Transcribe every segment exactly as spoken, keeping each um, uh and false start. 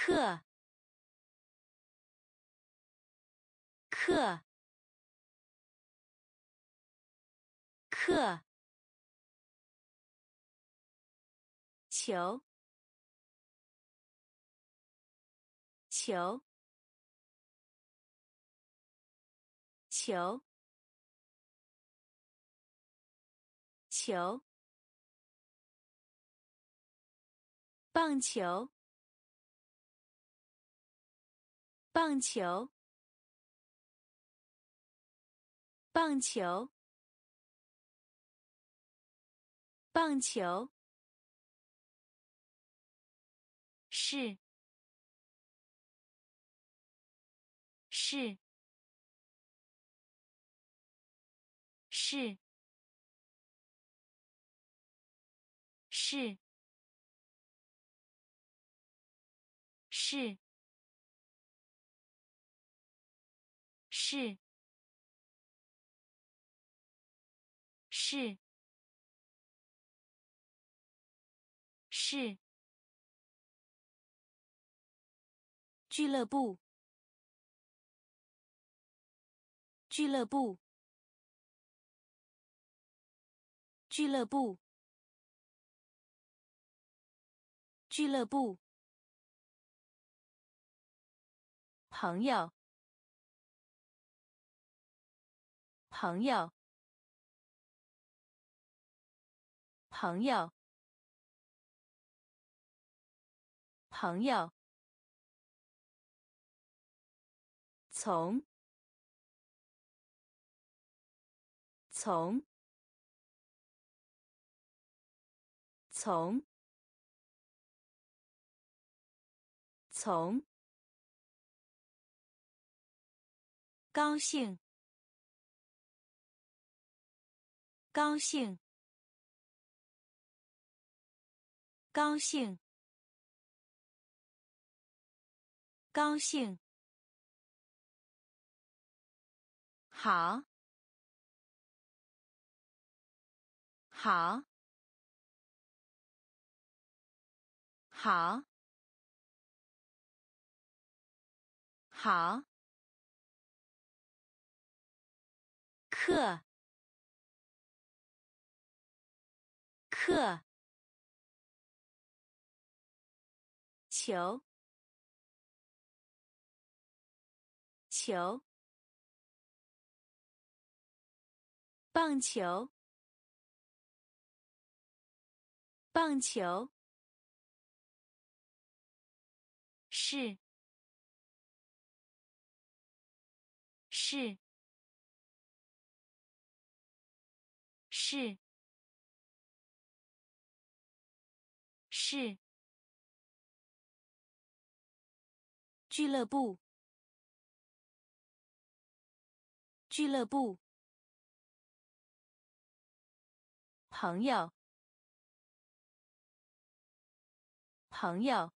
课课课球球球球棒球棒球棒球棒球是是是是是是是是俱乐部俱乐部俱乐部俱乐部朋友朋友朋友朋友从从从从高兴高兴高兴高兴好好好好课课球球棒球棒球是是是是俱乐部俱乐部朋友朋友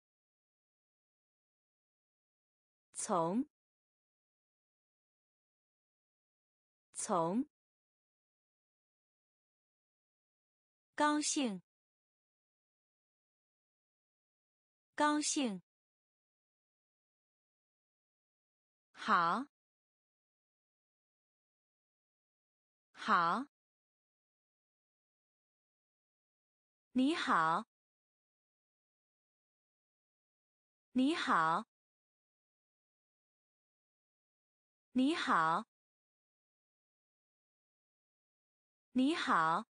从从高兴高兴好好你好你好你好你好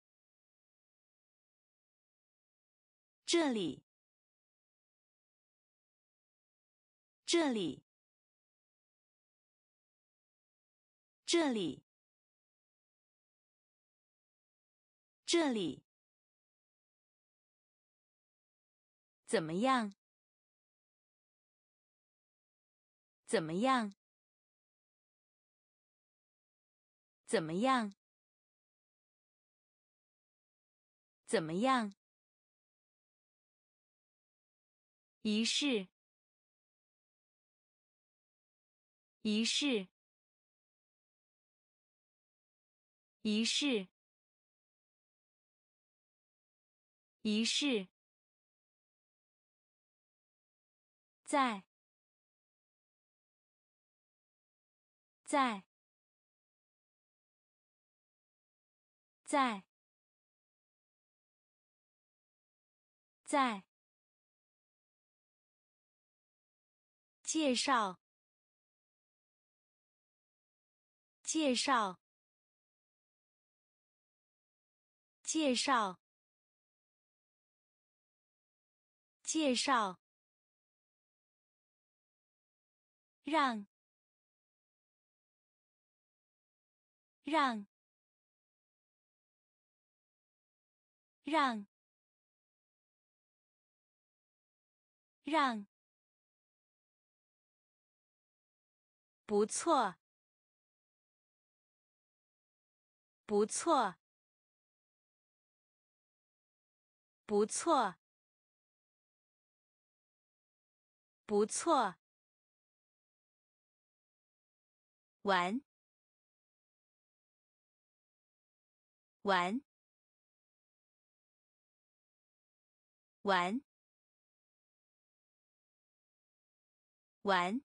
这里这里这里这里怎么样怎么样怎么样怎么样仪式仪式仪式仪式在在在在介绍介绍介绍介绍让让让让不错不错不错不错玩玩玩玩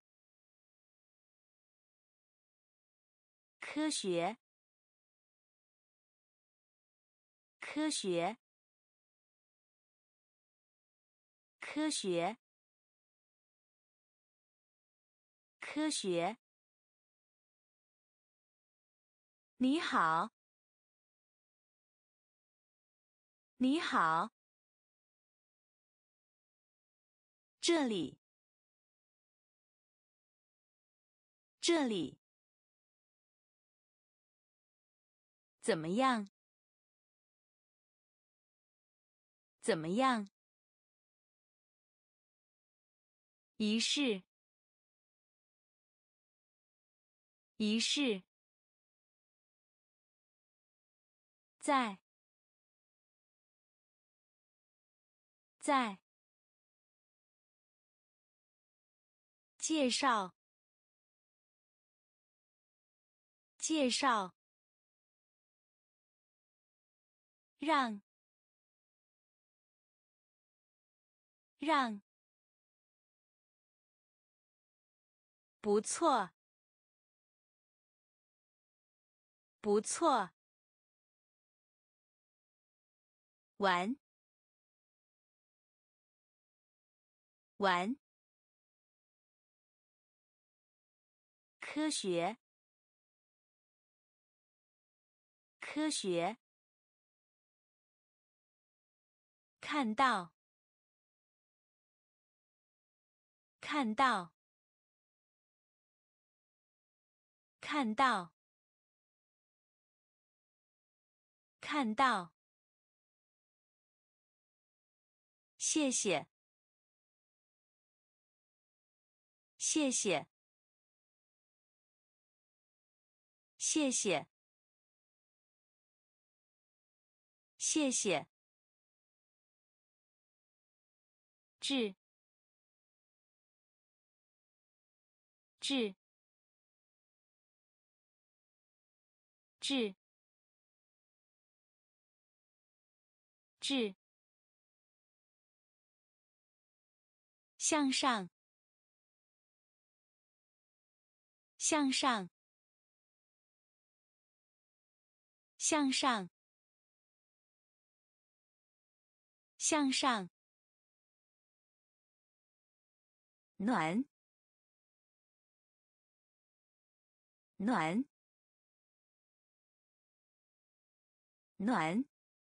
科学科学科学科学你好你好这里这里怎么样怎么样仪式仪式在在介绍介绍让让不错不错玩玩科学科学看到看到看到看到谢谢谢谢谢谢谢谢致致致致向上向上向上向上暖暖暖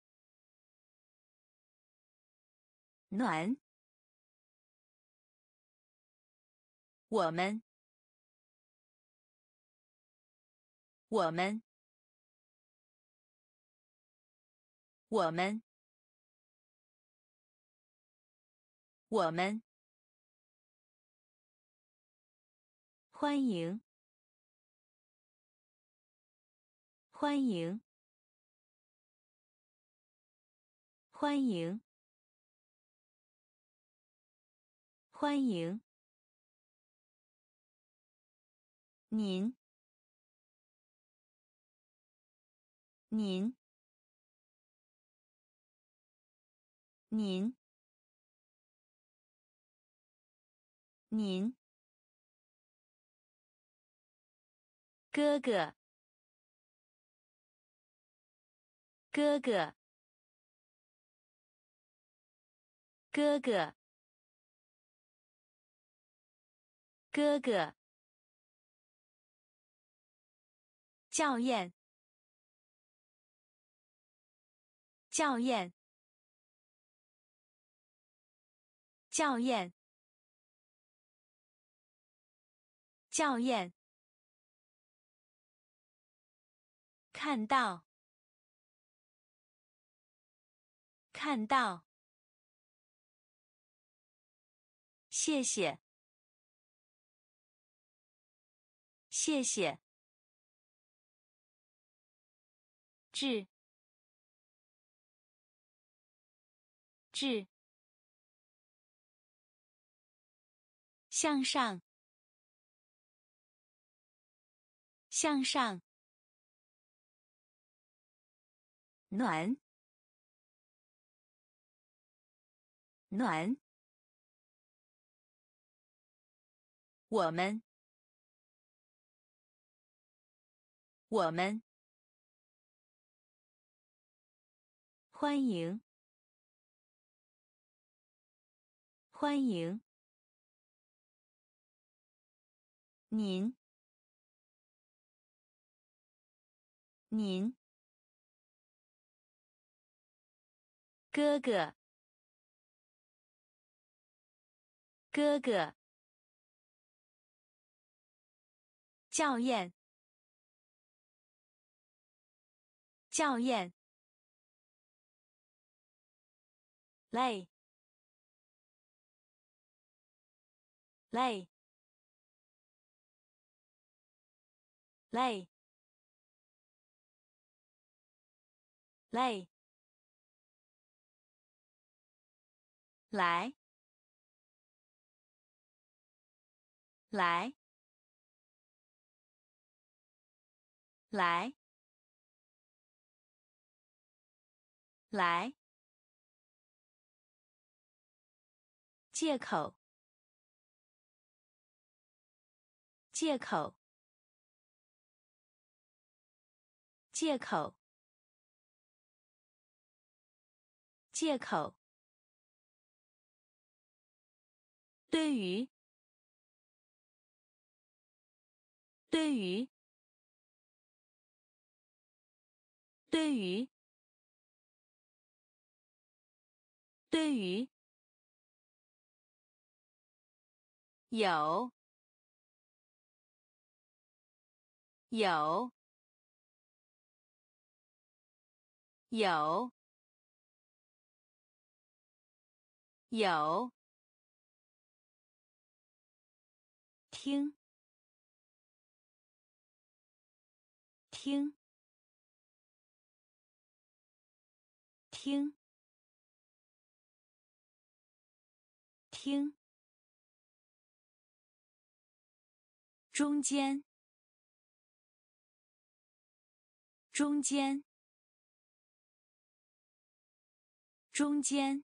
暖我们我们我们我们欢迎欢迎欢迎欢迎您您您您，哥哥，哥哥，哥哥，哥哥，校验，校验，校验，校验，看到，看到，谢谢，谢谢，致，致，向上，向上，暖，暖，我们，我们，欢迎，欢迎，您，您，哥哥，哥哥，校验，校验，累，累，累，累，来，来，来，来，借口，借口，借口，借口，对于，对于，对于，对于，有，有，有，有，听，听，听，听，中间，中间，中间，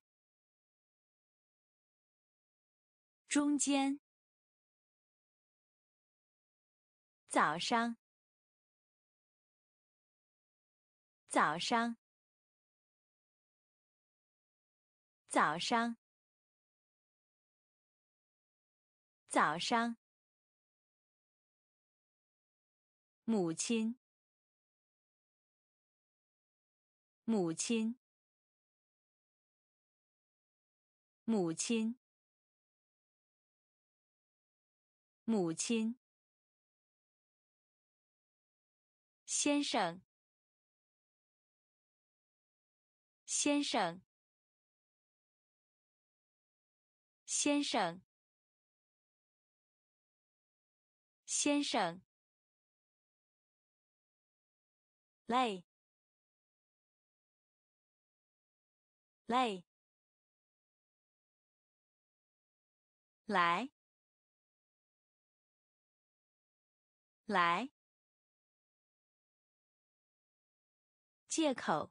中间，早上，早上，早上，早上，母亲，母亲，母亲，母亲，先生，先生，先生，先生，累，累，来，来，借口，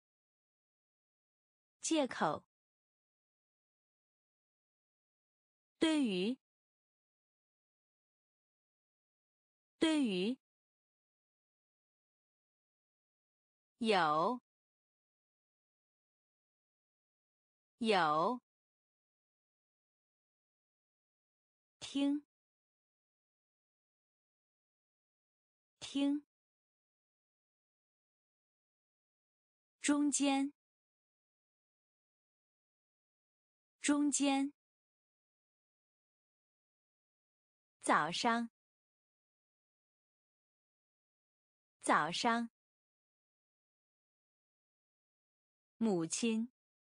借口， 对于，对于，有，有，听，听，中间，中间，早上，早上，母亲，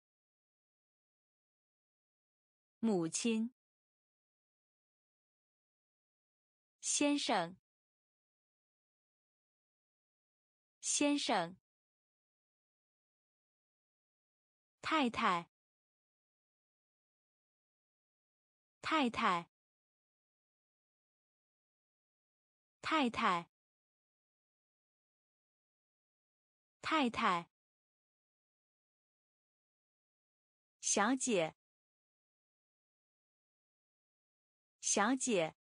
母亲，先生，先生，太太，太太，太太，太太，小姐，小姐，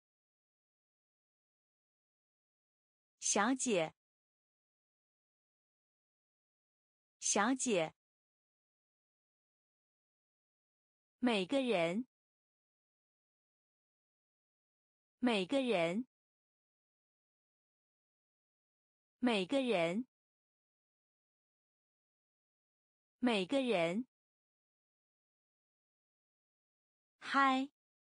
小姐，小姐，每个人，每个人，每个人，每个人，嗨，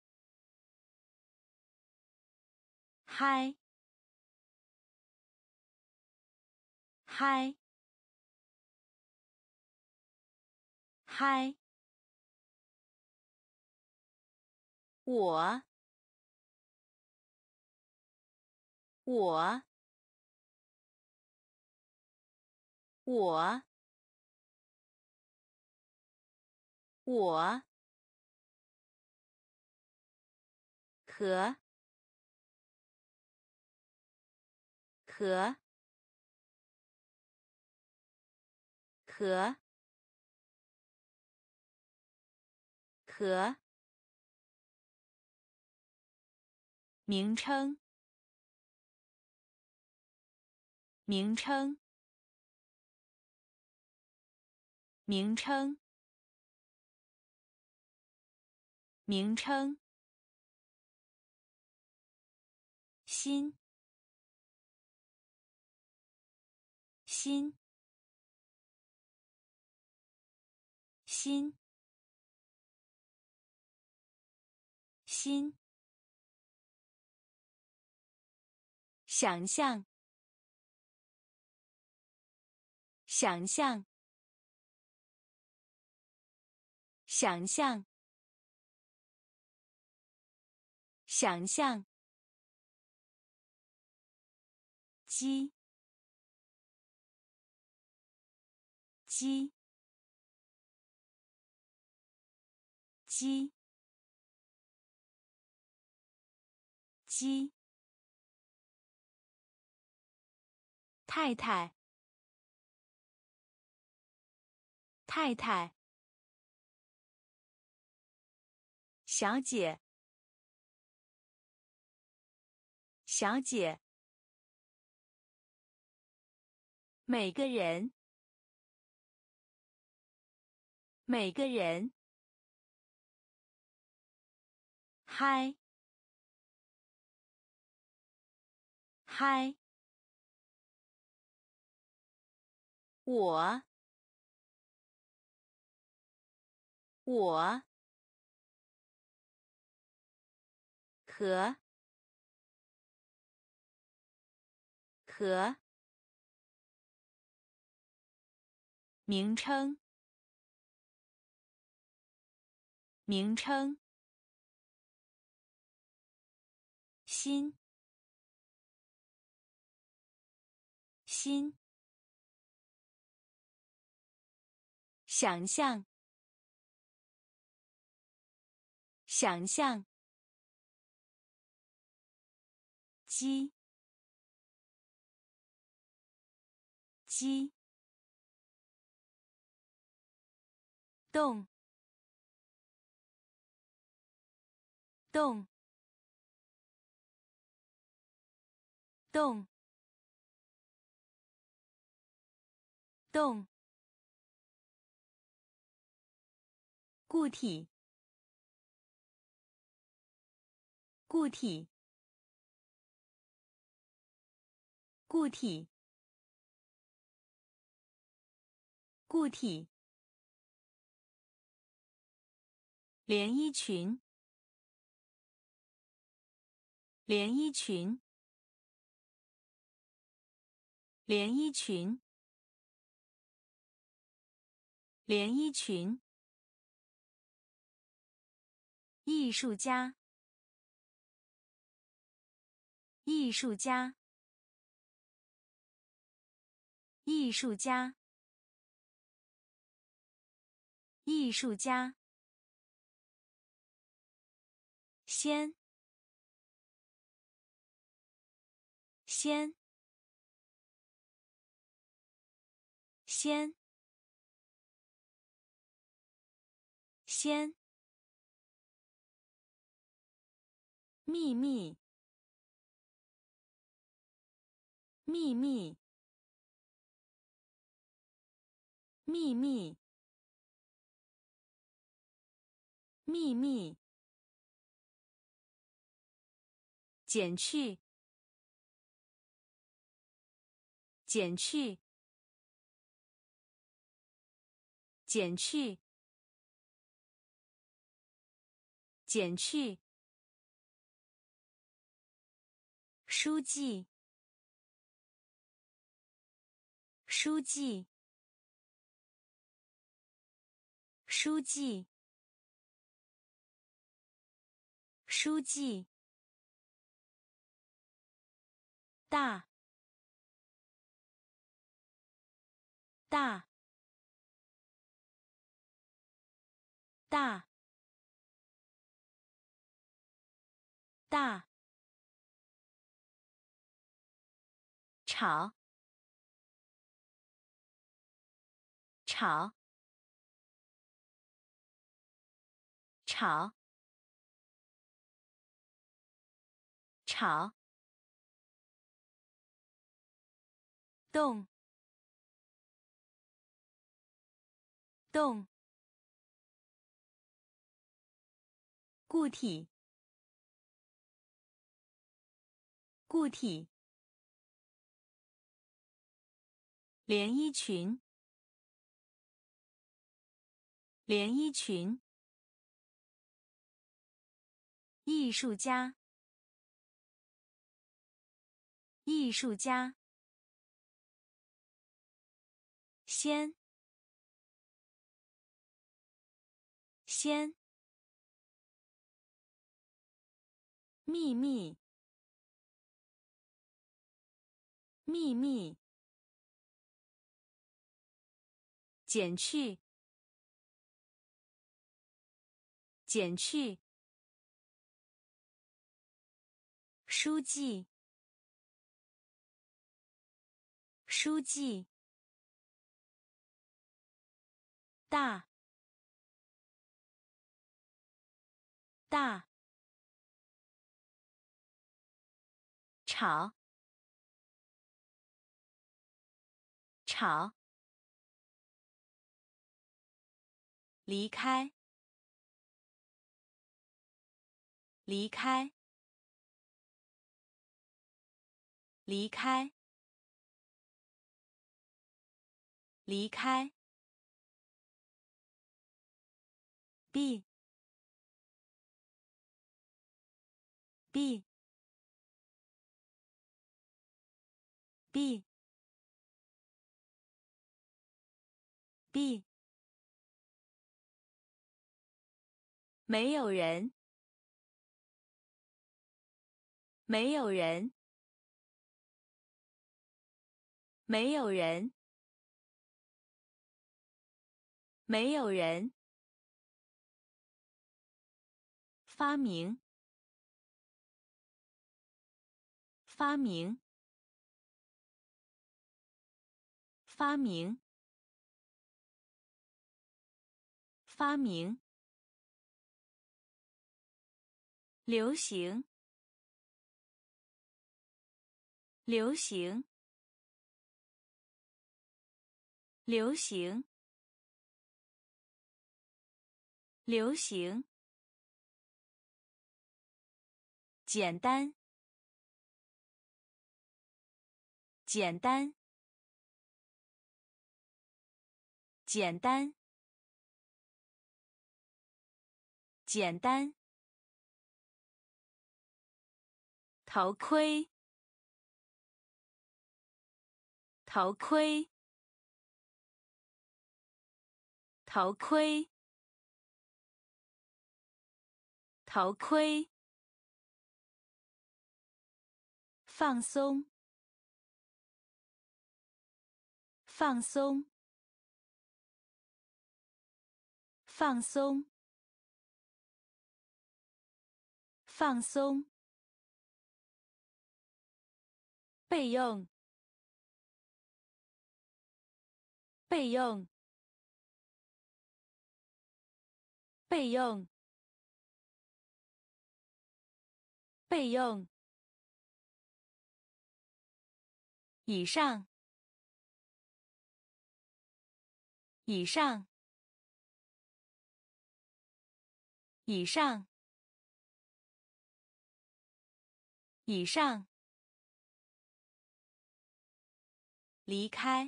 嗨，嗨，嗨，我，我，我，我，和，和，和，和，名称，名称，名称，名称，心，心，心，心，想象，想象，想象，想象，鸡，鸡，鸡，鸡，太太，太太，小姐，小姐，每个人，每个人，嗨，嗨，我，我，和，和，名称，名称，心，心，想象，想象，鸡，鸡，动， 动动动固体固体固体固体连衣裙连衣裙连衣裙连衣裙艺术家艺术家艺术家艺术家先先先先秘密秘密秘密秘密减去减去减去减去书记书记书记书记大大大大吵吵吵吵动动固体固体连衣裙连衣裙艺术家艺术家先先秘密秘密减去减去书记书记大大吵吵离开离开离开离开 B B B B 没有人没有人没有人没有人发明发明发明发明流行，流行，流行，流行，简单，简单，简单，简单，头盔，头盔，头盔，头盔，放松，放松，放松，放松，备用，备用，备用，备用，以上，以上，以上，以上，离开，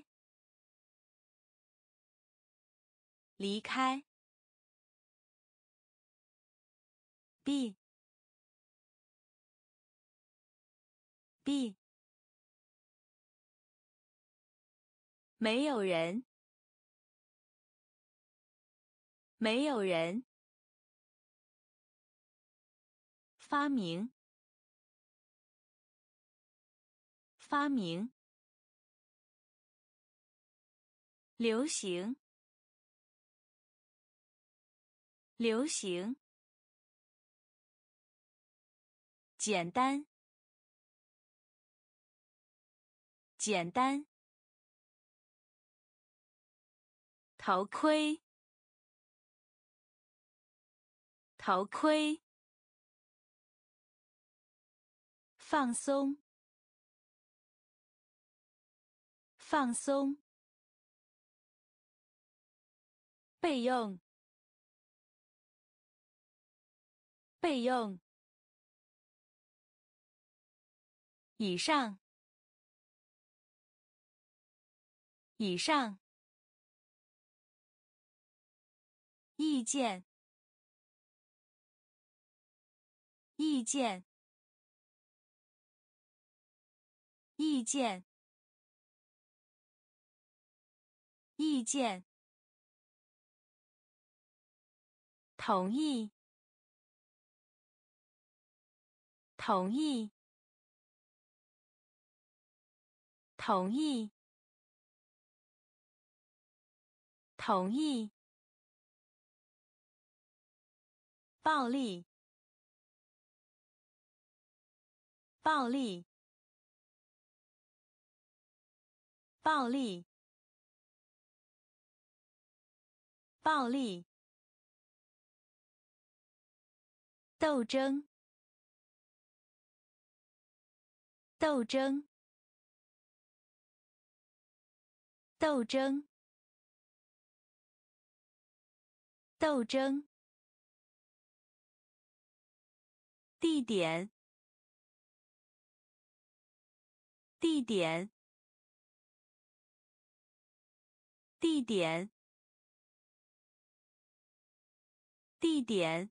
离开，b b 没有人，没有人，发明，发明，流行，流行，简单，简单，头盔，头盔，放松，放松，备用，备用，以上，以上，意见，意见，意见，意见，同意，同意，同意，同意，暴力，暴力，暴力，暴力，斗争，斗争，斗争，斗争，地点，地点，地点，地点，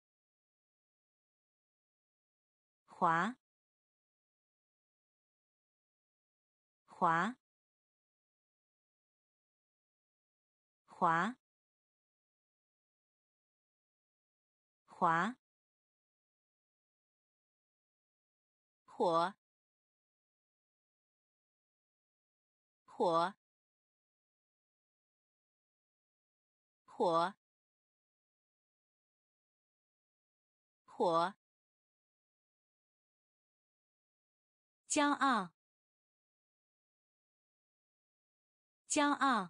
滑，滑，滑，滑，火，火，火，火，骄傲，骄傲，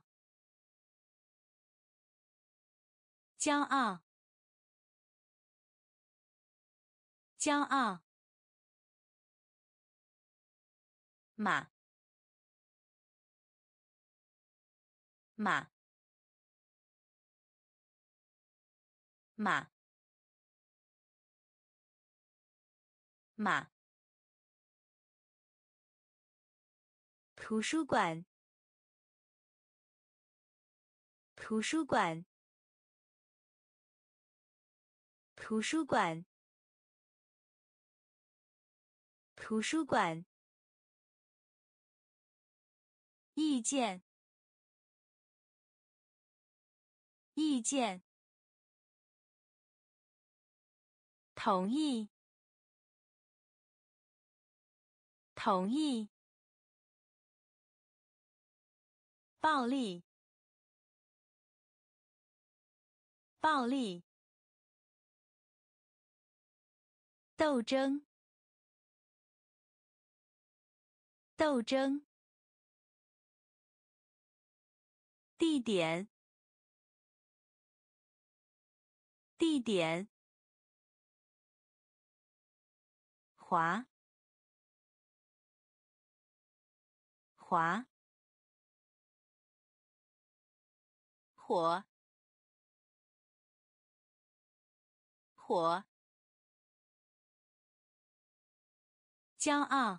骄傲， 骄傲，马，马，马，马。图书馆，图书馆，图书馆，图书馆。意见，意见。同意，同意。暴力，暴力。斗争，斗争。地点，地点。滑，滑。火，火。骄傲，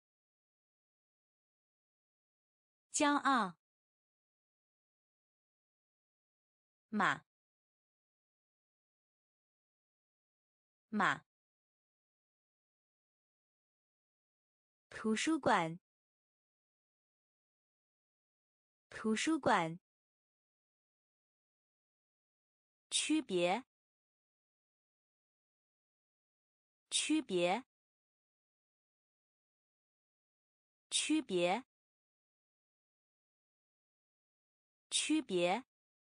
骄傲。马，马。图书馆，图书馆。区别，区别，区别，区别。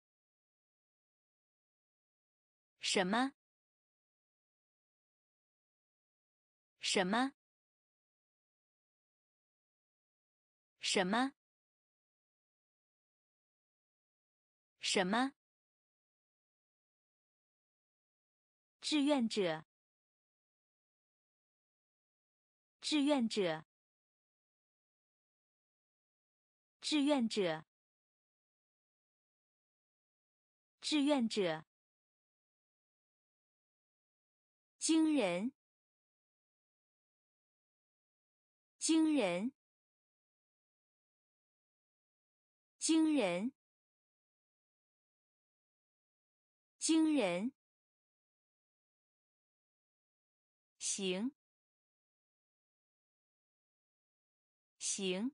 什么？什么？什么？什么？志愿者，志愿者，志愿者，志愿者。惊人，惊人，惊人，惊人。行，行，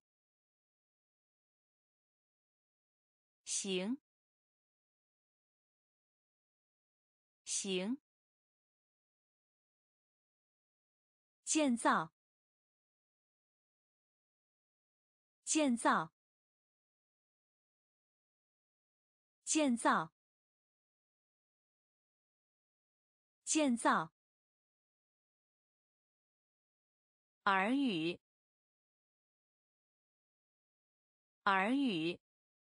行，行。建造，建造，建造，建造。耳语，耳语，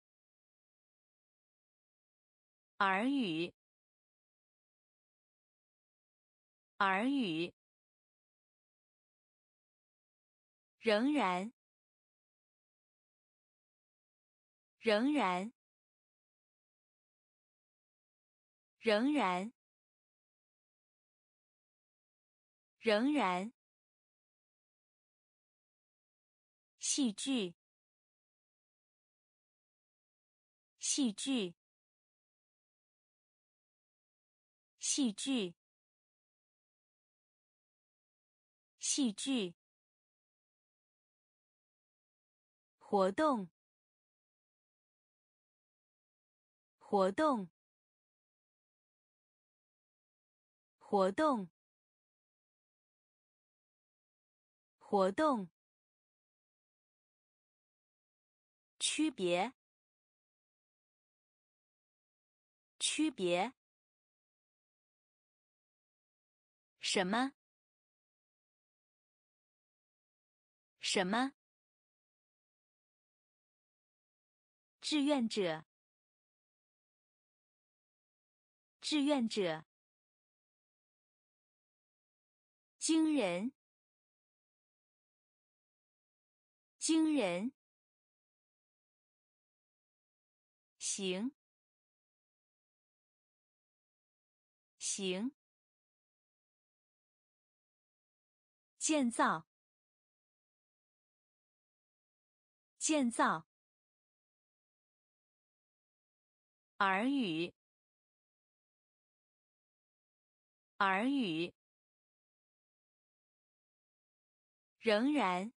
耳语，耳语。仍然，仍然，仍然，仍然。戏剧，戏剧，戏剧，戏剧。活动，活动，活动，活动。区别，区别。什么？什么？志愿者，志愿者。 惊人，惊人，行，行，建造，建造，耳语，耳语，仍然，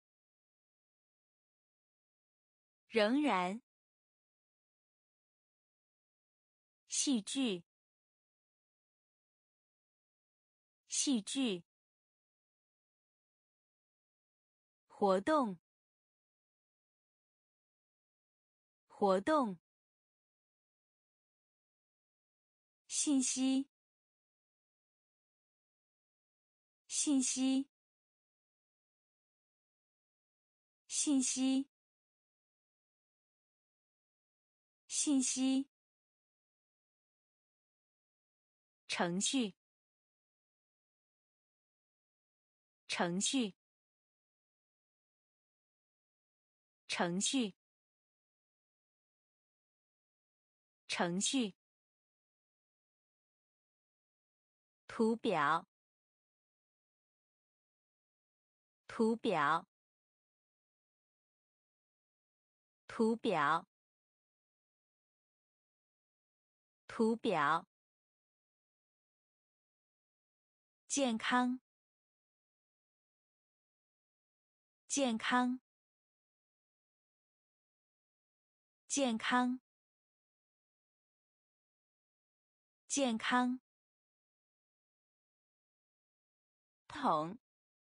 仍然，戏剧，戏剧，活动，活动，信息，信息，信息，信息，程序，程序，程序，程序，图表，图表，图表，图表，健康，健康，健康，健康，桶，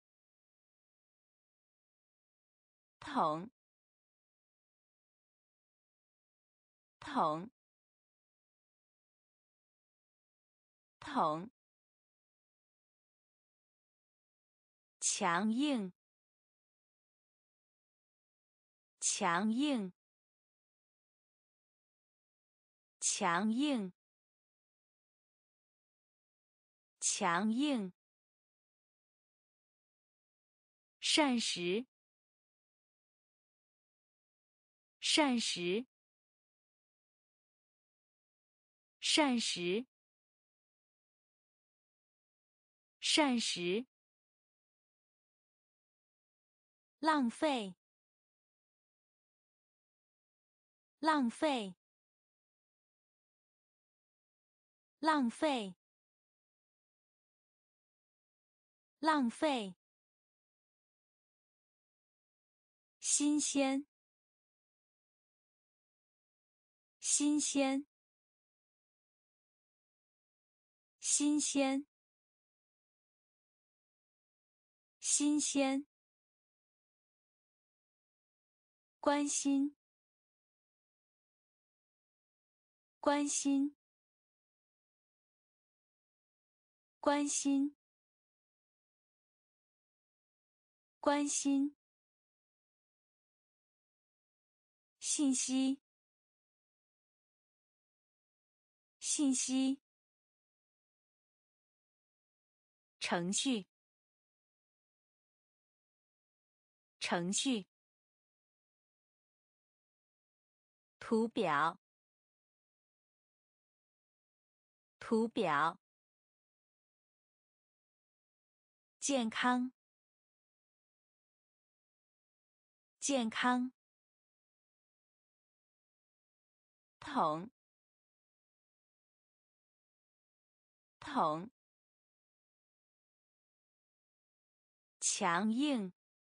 桶，桶，桶，强硬，强硬，强硬，强硬，膳食，膳食，膳食，膳食，浪费，浪费，浪费，浪费，新鲜，新鲜，新鲜，新鲜，关心，关心，关心，关心，信息，信息，程序，程序，图表，图表，健康，健康，桶，桶，强硬，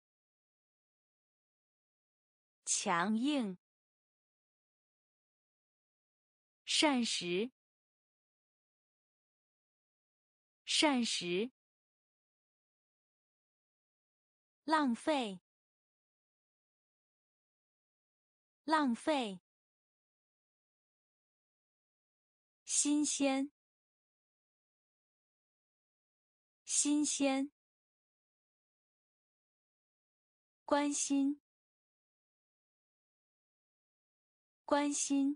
强硬，膳食，膳食，浪费，浪费，新鲜，新鲜，关心，关心，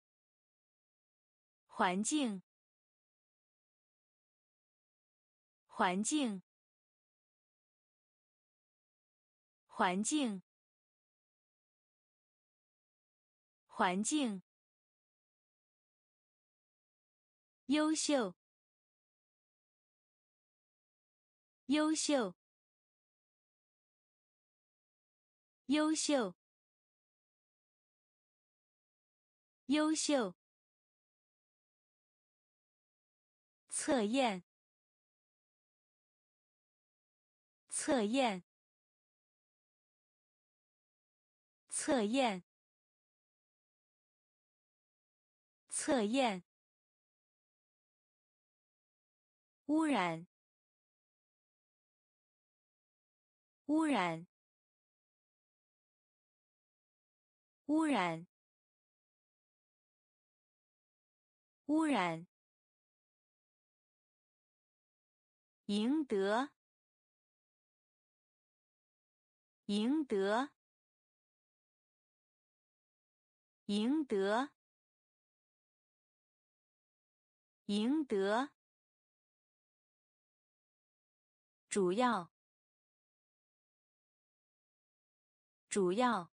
环境， 环境，环境，环境，优秀，优秀，优秀，优秀，测验，测验，测验，测验，污染，污染，污染，污染，赢得，赢得，赢得，赢得，主要，主要，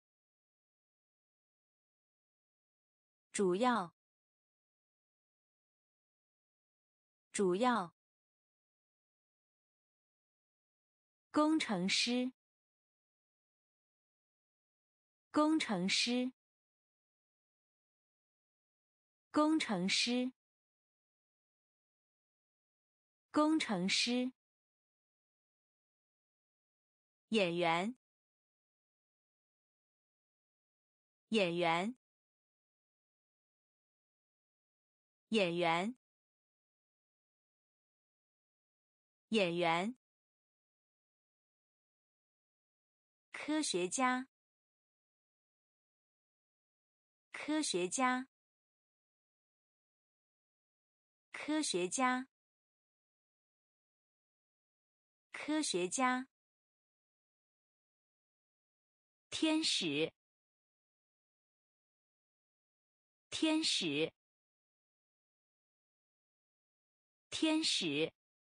主要，主要，工程师，工程师，工程师，工程师，演员，演员，演员，演员，科学家，科学家，科学家，科学家，天使，天使，天使，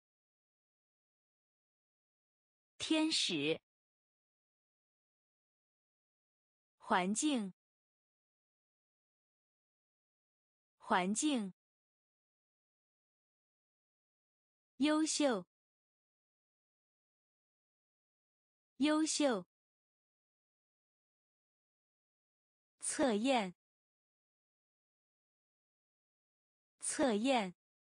天使，环境，环境，优秀，优秀，测验，测验，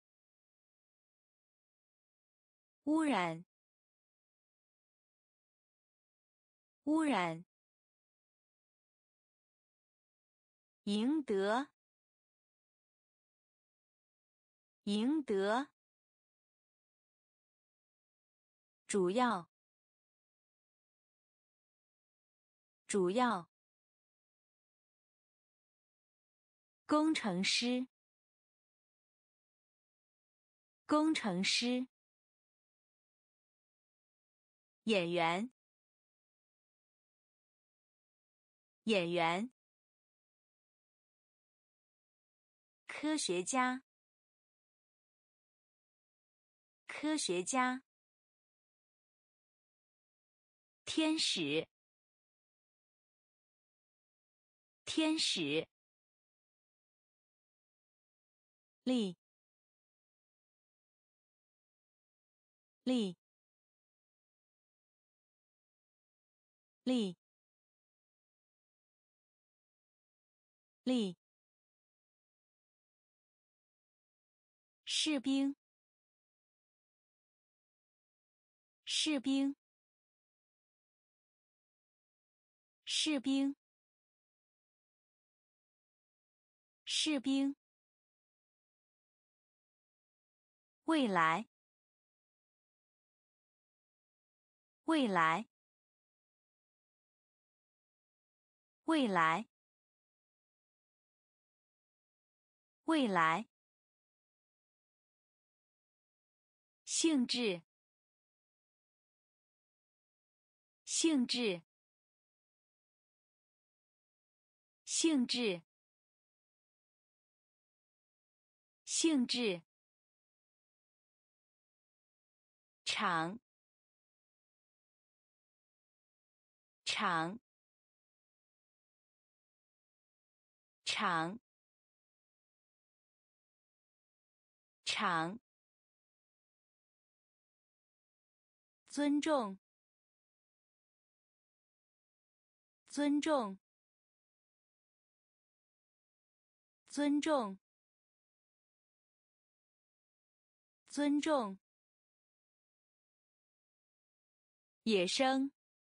污染，污染，赢得，赢得，主要，主要，工程师，工程师，演员，演员，科学家，科学家，天使，天使，力，力，力，力，士兵，士兵，士兵，士兵，未来，未来，未来，未来，性质，性质，性质，性质， 长长长长尊重尊重尊重尊重野生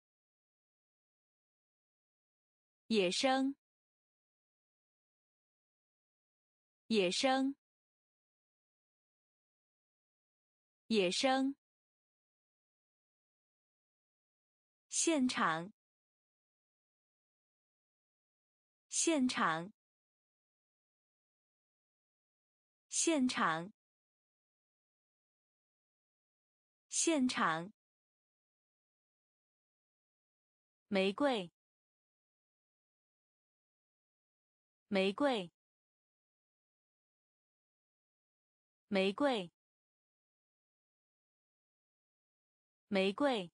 野生野生野生现场现场现场现场玫瑰玫瑰玫瑰玫瑰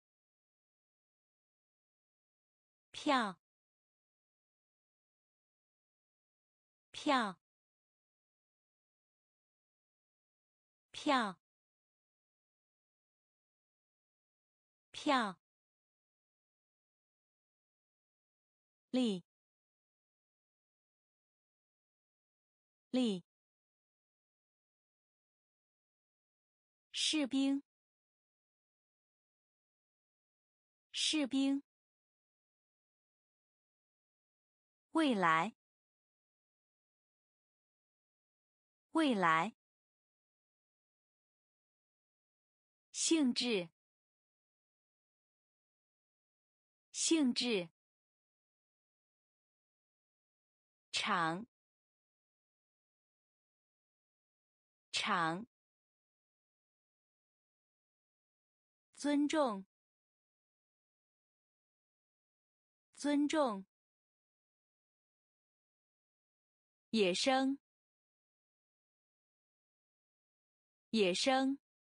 票票票票力力士兵士兵未来未来性质性质长长尊重尊重野生野生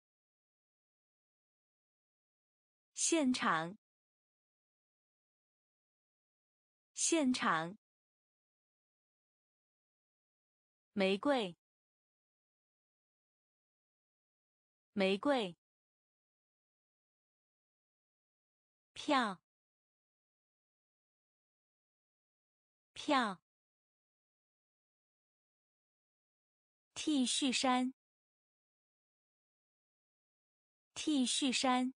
现场现场玫瑰玫瑰票票 T 恤衫 T 恤衫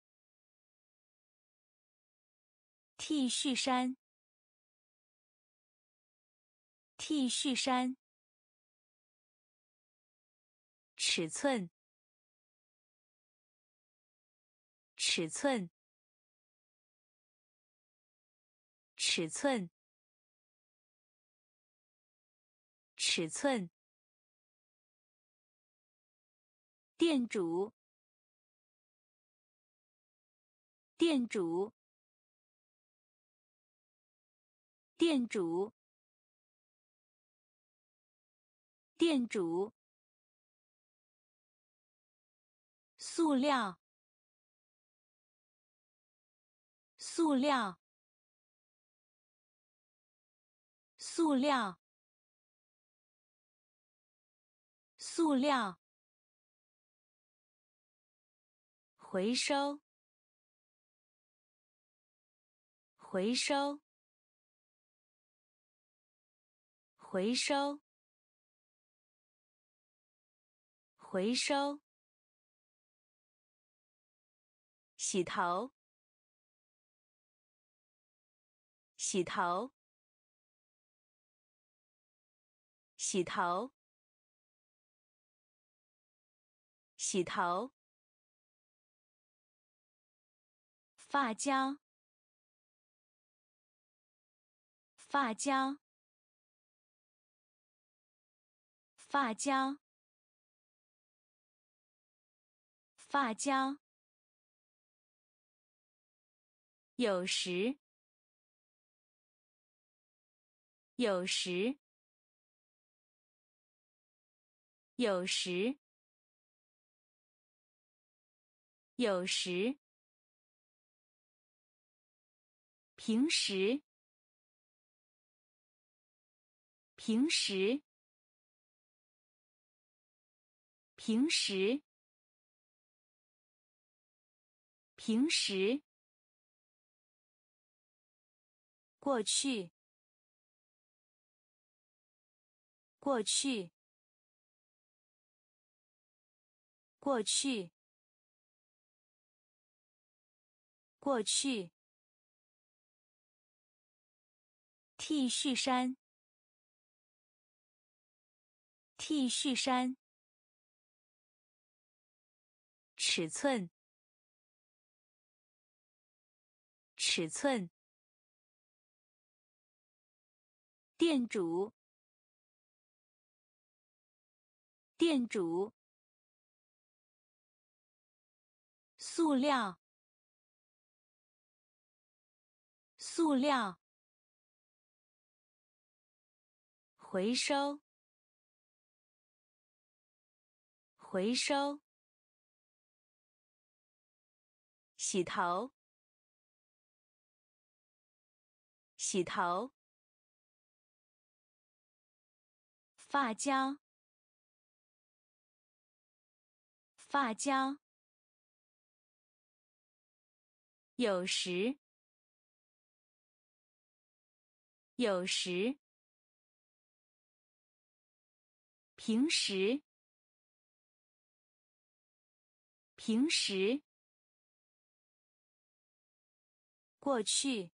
T 恤衫 T 恤衫尺寸尺寸尺寸尺寸店主店主店主店主塑料塑料塑料塑料回收回收回收回收洗头洗头洗头洗头发胶发胶发胶发胶有时有时有时有时，平时，平时，平时，平时，过去，过去，过去，过去。T 恤衫，T 恤衫。尺寸，尺寸。店主，店主。塑料，塑料。回收，回收。洗头，洗头。发胶，发胶。有时，有时。平时，平时。过去，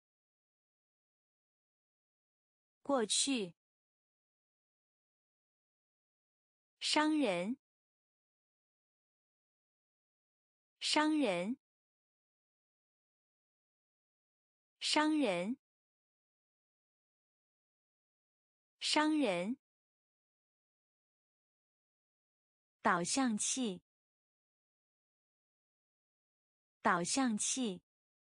过去。商人，商人，商人，商人。导向器，导向器，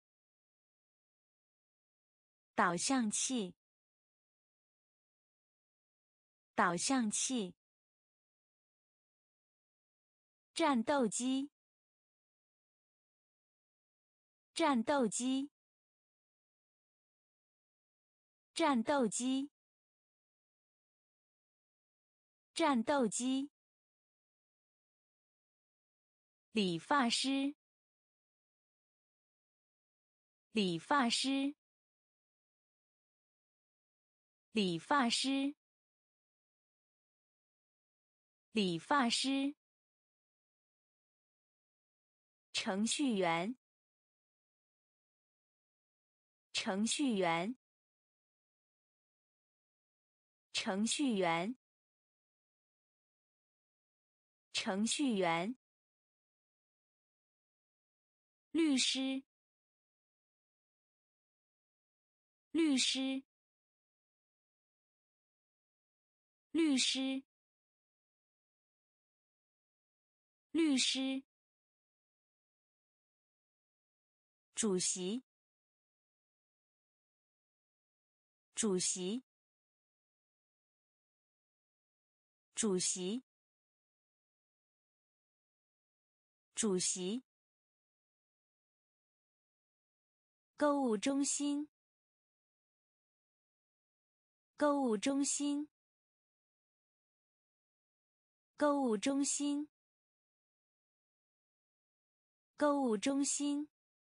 导向器，导向器。战斗机，战斗机，战斗机，战斗机。理发师，理发师，理发师，理发师。程序员，程序员，程序员，程序员。律师，律师，律师，律师。主席，主席，主席，主席。购物中心，购物中心，购物中心，购物中心。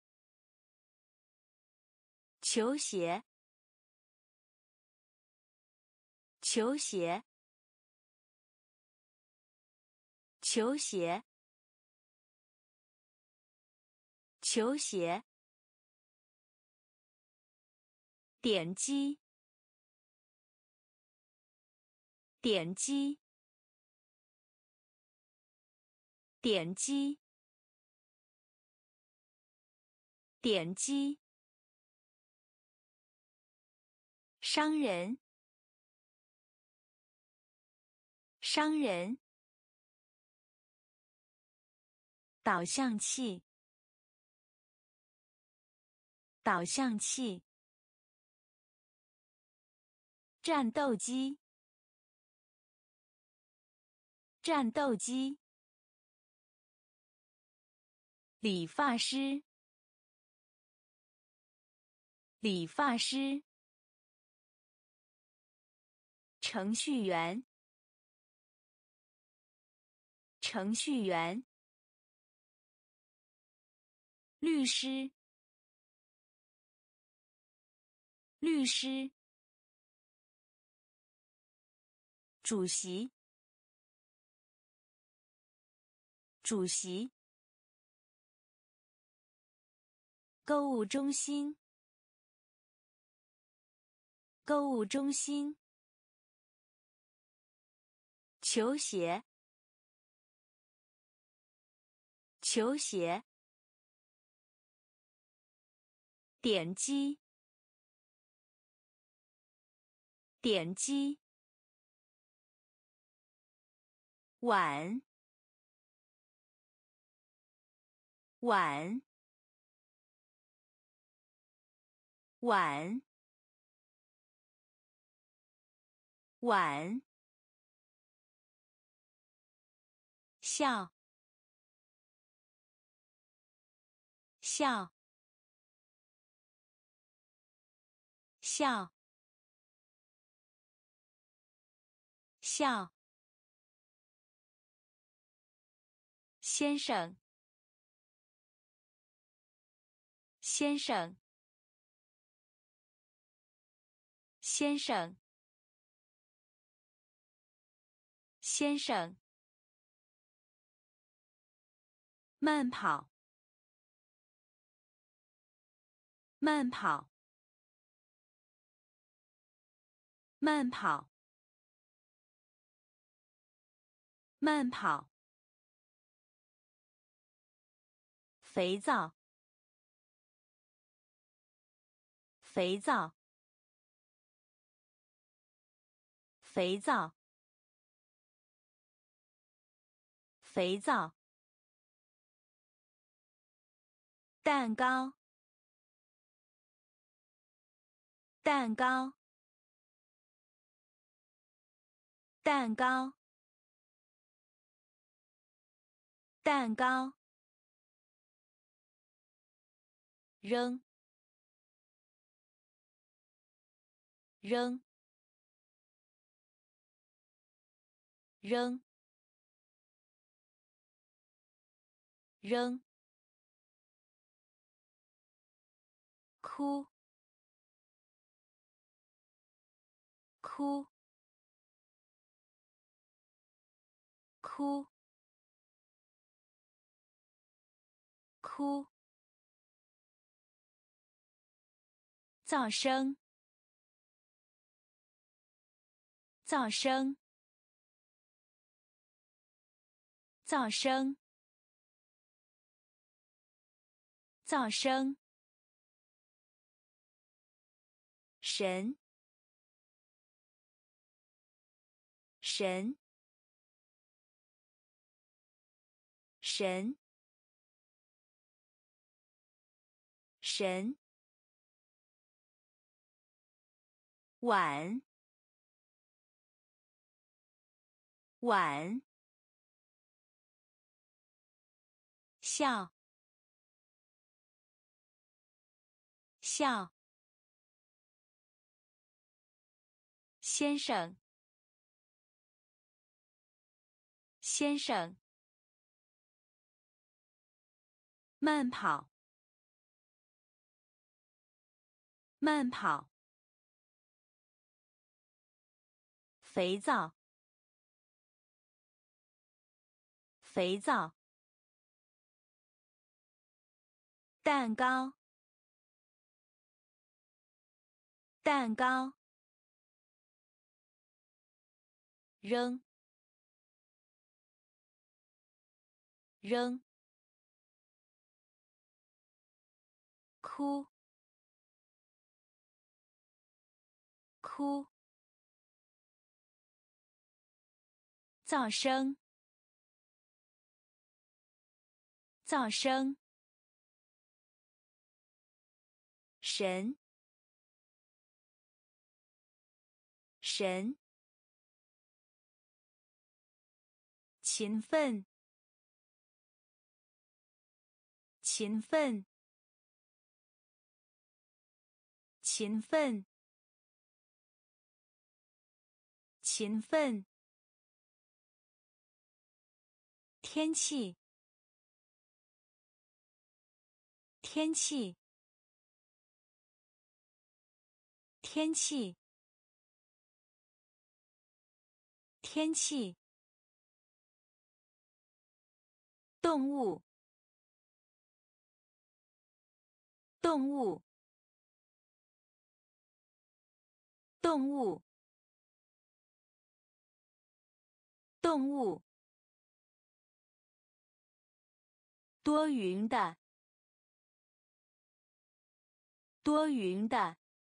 球鞋，球鞋，球鞋，球鞋。点击，点击，点击，点击。商人，商人。导向器，导向器。战斗机，战斗机。 理发师，理发师。程序员，程序员。律师，律师。主席，主席。购物中心，购物中心。球鞋，球鞋。点击，点击。碗，碗，碗，碗。笑，笑，笑，笑。先生，先生，先生，先生。慢跑，慢跑，慢跑，慢跑。肥皂，肥皂，肥皂，肥皂。蛋糕，蛋糕，蛋糕，蛋糕。扔，扔，扔，扔。哭，哭，哭，哭。噪声，噪声，噪声，噪声。神，神，神，神。碗，碗。笑，笑。先生，先生。慢跑，慢跑。肥皂，肥皂。蛋糕，蛋糕。扔，扔。哭，哭。噪声，噪声。神，神。勤奋， 勤奋，勤奋，勤奋。天气，天气，天气，天气。动物，动物，动物，动物。多云的，多云的，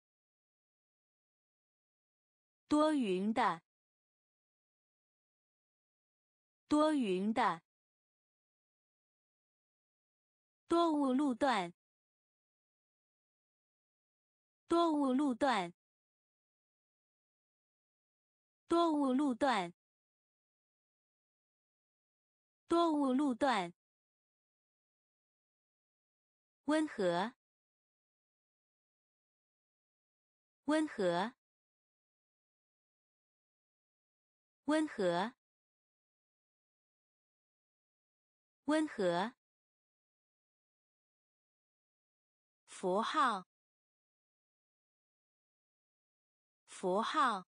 多云的，多云的。多雾路段，多雾路段，多雾路段，多雾路段。温和，温和，温和，温和。符号，符号，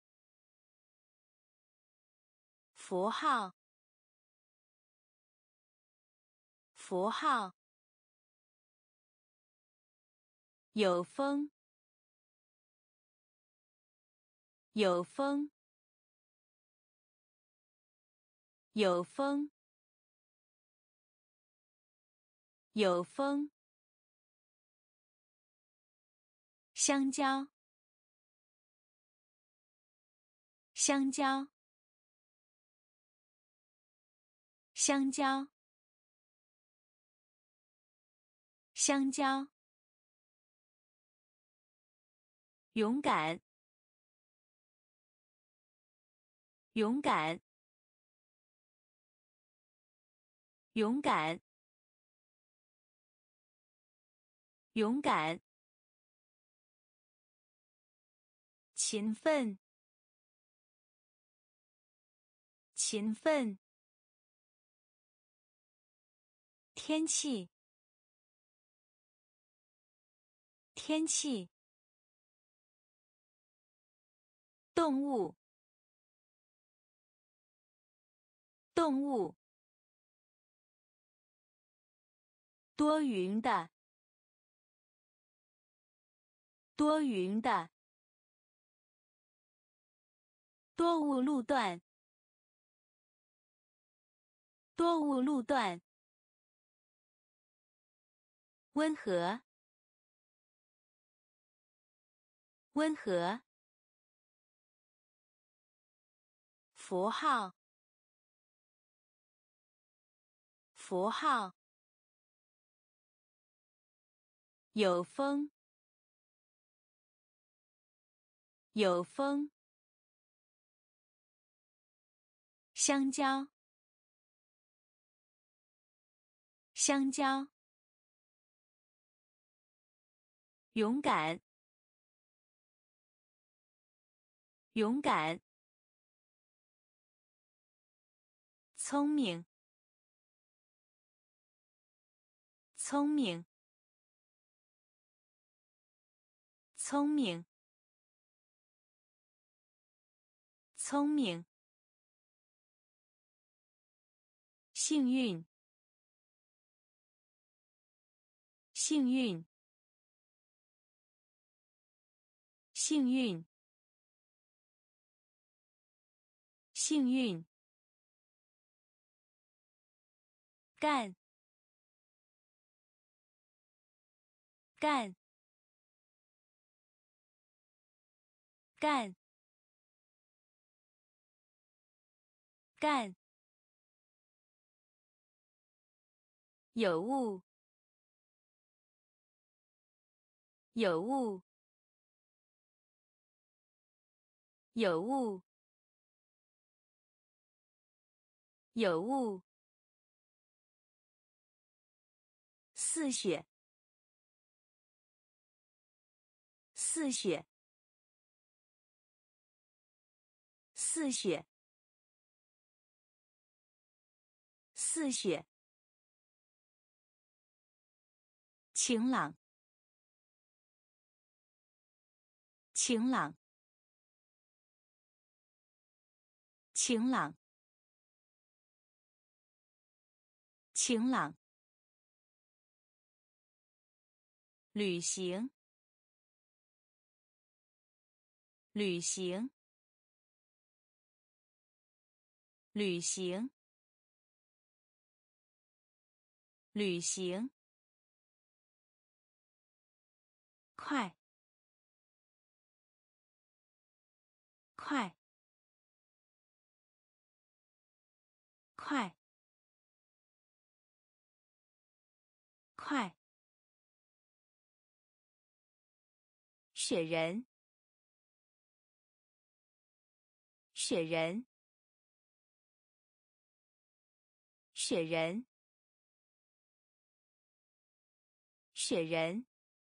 符号，符号。有风，有风，有风，有风。香蕉，香蕉，香蕉，香蕉。勇敢，勇敢，勇敢，勇敢。勤奋，勤奋。天气，天气。动物，动物。多云的，多云的。多雾路段，多雾路段。温和，温和。符号，符号。有风，有风。香蕉，香蕉。勇敢，勇敢。聪明，聪明，聪明，聪明。幸运，幸运，幸运，幸运。干，干，干，干。有雾，有雾，有雾，有雾。 似雪，似雪，似雪，似雪。晴朗，晴朗，晴朗，晴朗。旅行，旅行，旅行，旅行。快，快，快，快。雪人，雪人，雪人，雪人。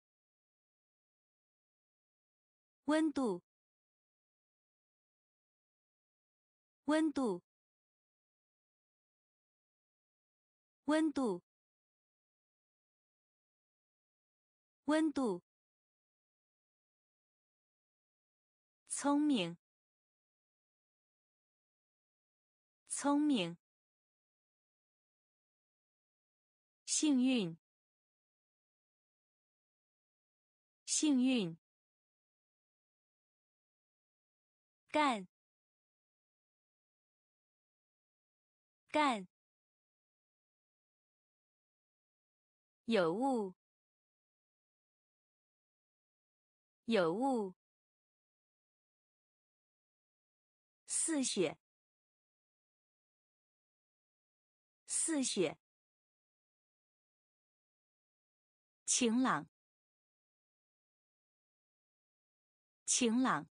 温度，温度，温度，温度。聪明，聪明。幸运，幸运。干，干。有雾，有雾。似雪，似雪。晴朗，晴朗。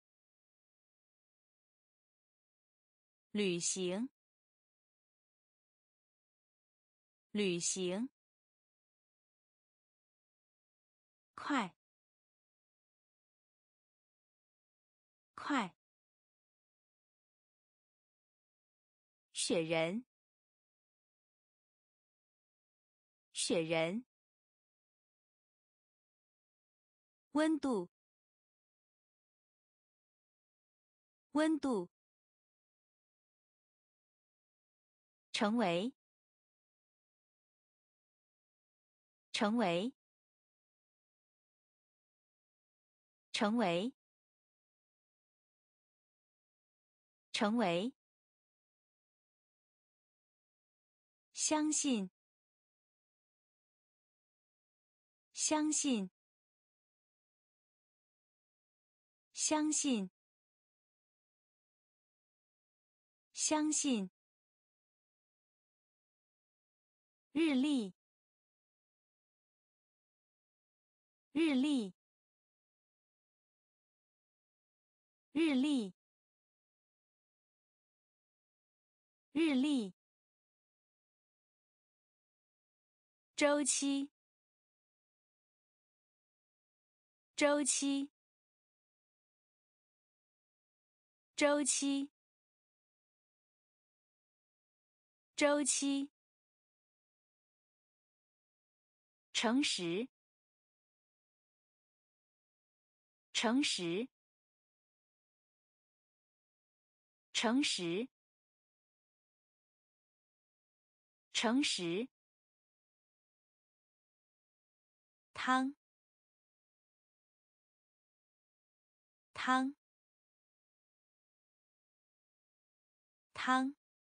旅行，旅行。快，快。雪人，雪人。温度，温度。成为，成为，成为，成为。相信，相信，相信，相信。日历，日历，日历，日历。周期，周期，周期，周期。诚实，诚实，诚实，诚实。汤，汤，汤，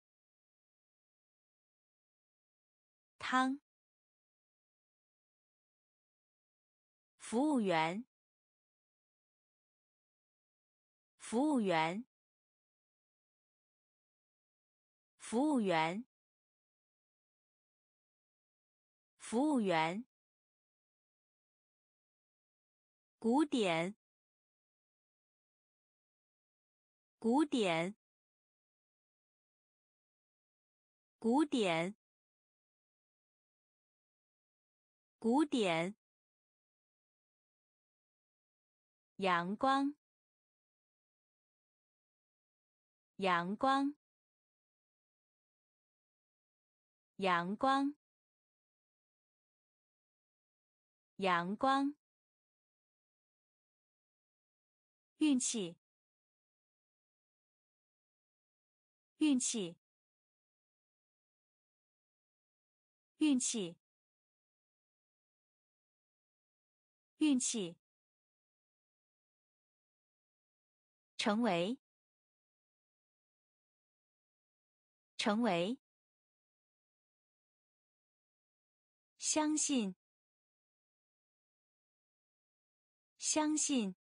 汤。服务员，服务员，服务员，服务员。古典，古典，古典， 古典，阳光，阳光，阳光，阳光，运气，运气，运气，运气，成为，成为，相信，相信，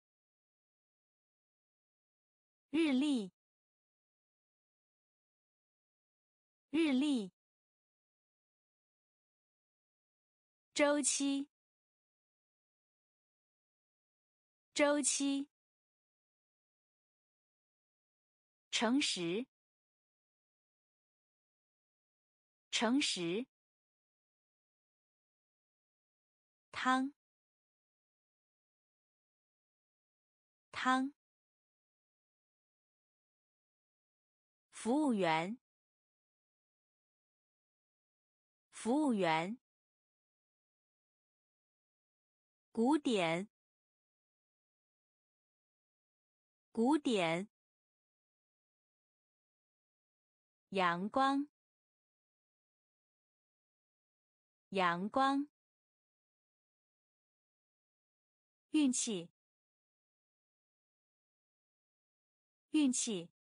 日历，日历，周期，周期，诚实，诚实，汤，汤，服务员，服务员，古典，古典，阳光，阳光，运气，运气，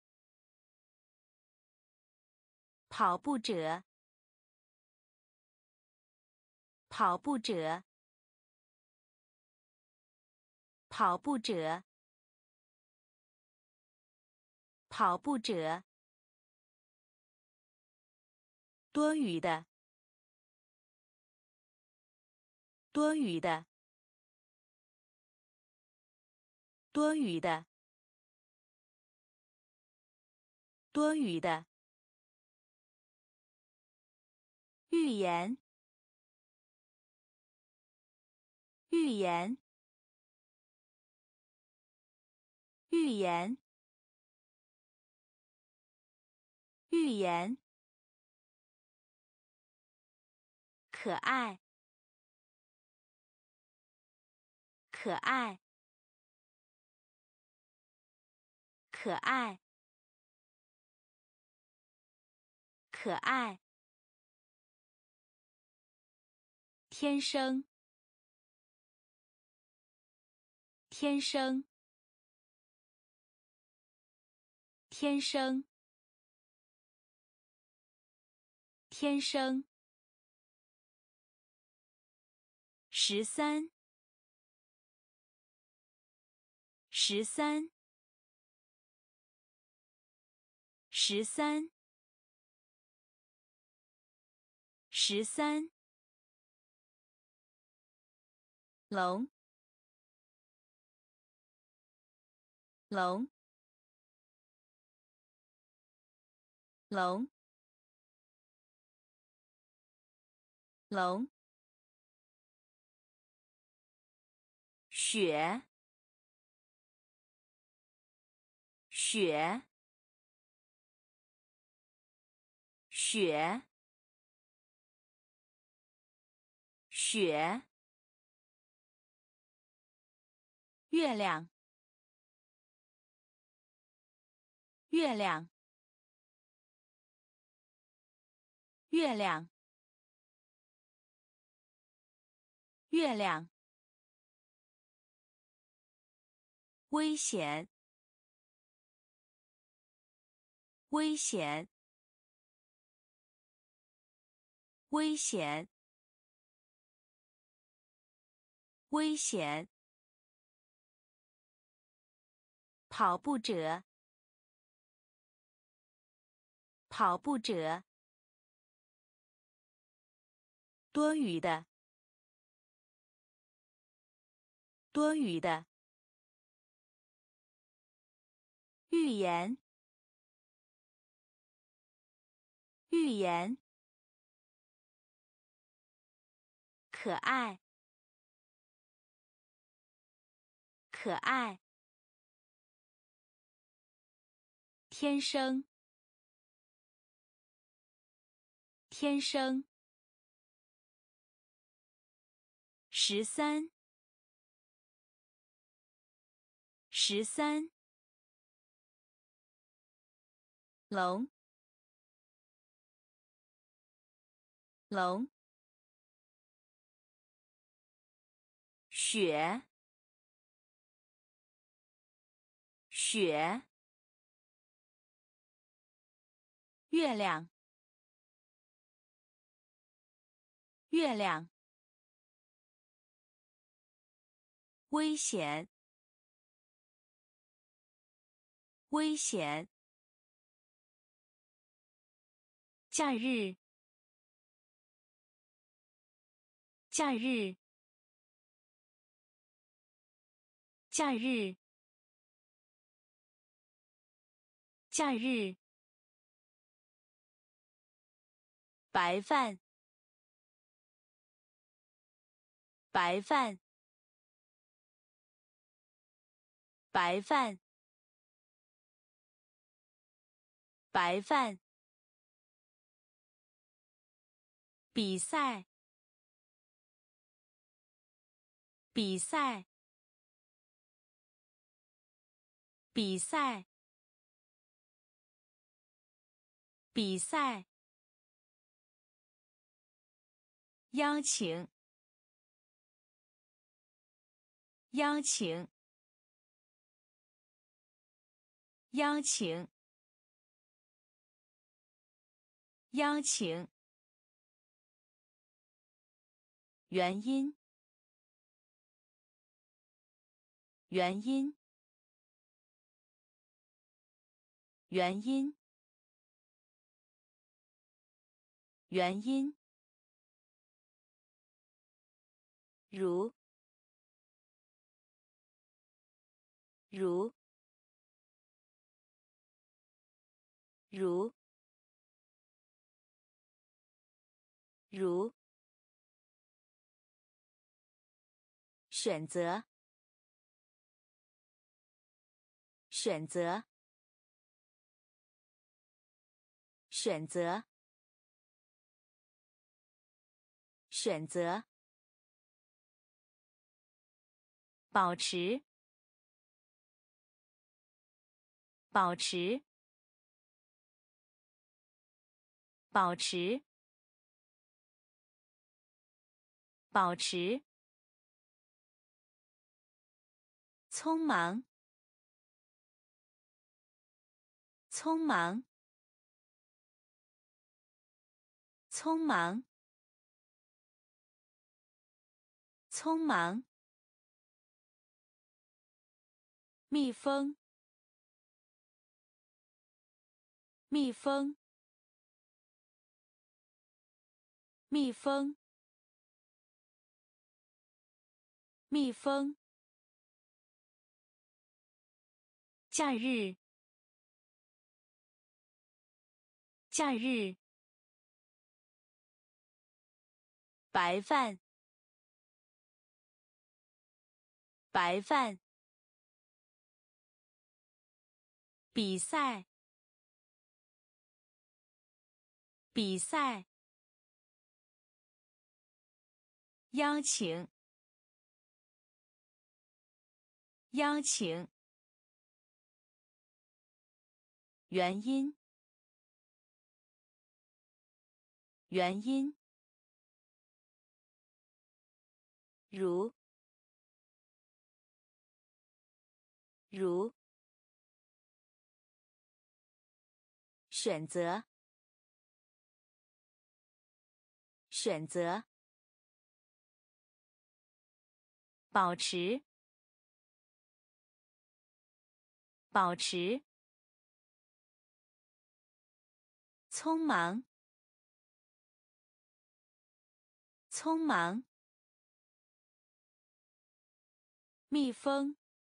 跑步者，跑步者，跑步者，跑步者，多余的，多余的，多余的，多余的，预言，预言，预言，预言，可爱，可爱，可爱，可爱，天生，天生，天生，天生，十三，十三，十三，十三，龙，龙，龙，龙，雪，雪，雪，雪，月亮，月亮，月亮，月亮，危险，危险，危险，危险，跑步者，跑步者，多余的，多余的，预言，预言， 可爱，可爱，天生，天生，十三，十三，龙，龙，雪，雪，月亮，月亮，危险，危险，假日，假日，假日，假日，白饭，白饭，白饭，白饭，比赛，比赛，比赛，比赛，邀请，邀请，邀请，邀请，原因，原因，原因，原因，如，如，如，如，选择，选择，选择，选择，保持，保持，保持，保持，匆忙，匆忙，匆忙，匆忙，蜜蜂，蜜蜂，蜜蜂，蜜蜂，假日，假日，白饭，白饭，比赛，比赛，邀请，邀请，原因，原因，如，如，选择，选择，保持，保持，匆忙，匆忙，蜜蜂，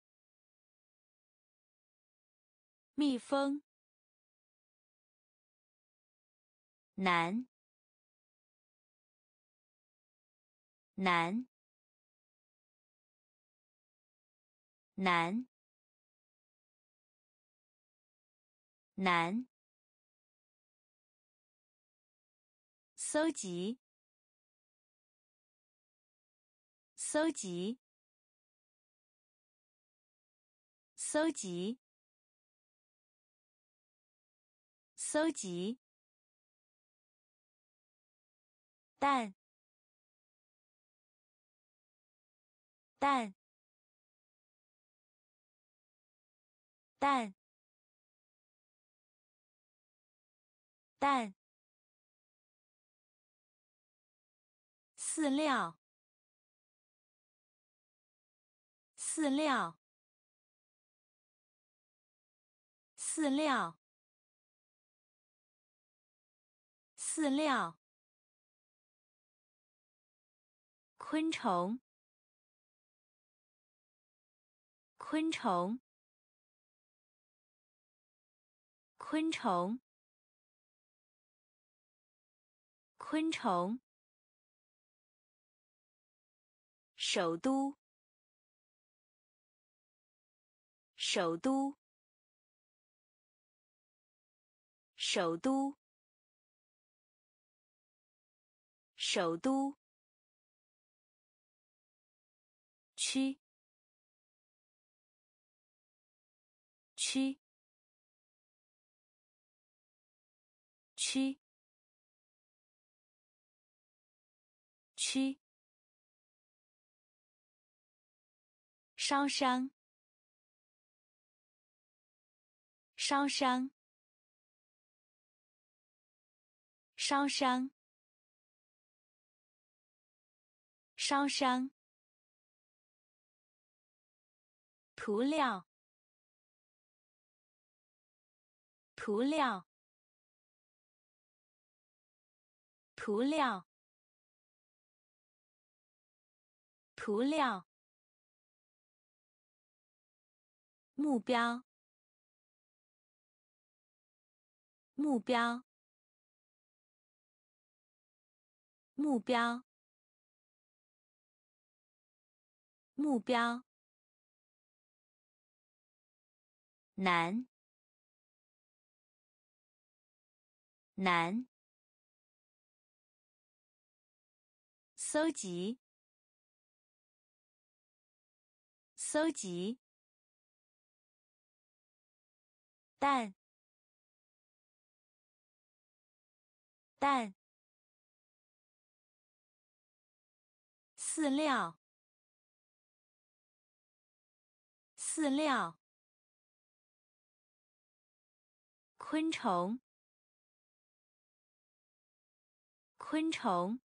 蜜蜂，难， 难，难，难。搜集，搜集，搜集，搜集。蛋，蛋，蛋，蛋。饲料，饲料，饲料，饲料。昆虫，昆虫，昆虫，昆虫。首都，首都，首都，首都。区，区，区，区。烧伤，烧伤，烧伤，烧伤。涂料，涂料，涂料，涂料。目标，目标，目标，目标。难，难。搜集，搜集。蛋，蛋。饲料，饲料。昆虫，昆虫。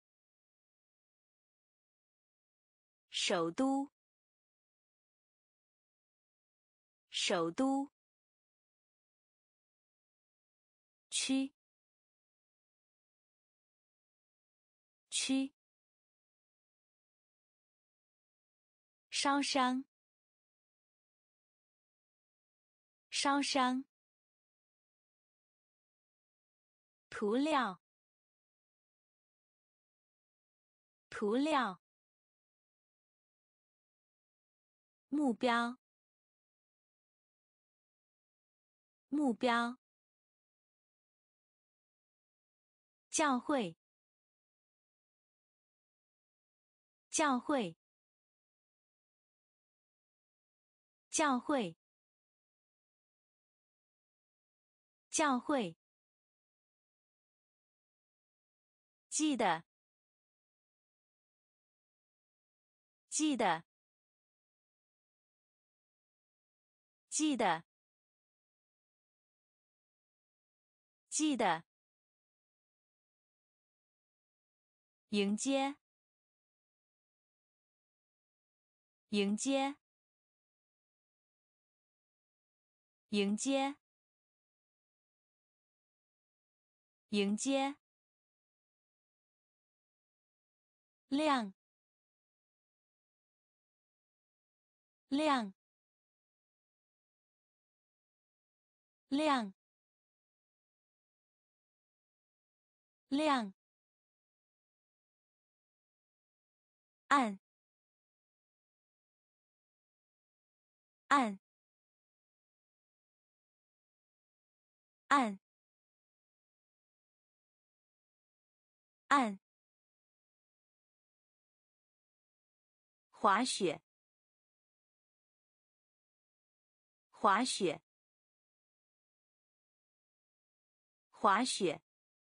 首都，首都。区，区。烧伤，烧伤。涂料，涂料。目标，目标。教会，教会，教会，教会。记得，记得，记得，记得。迎接，迎接，迎接，迎接。亮，亮，亮，亮。 按按按按滑雪滑雪滑雪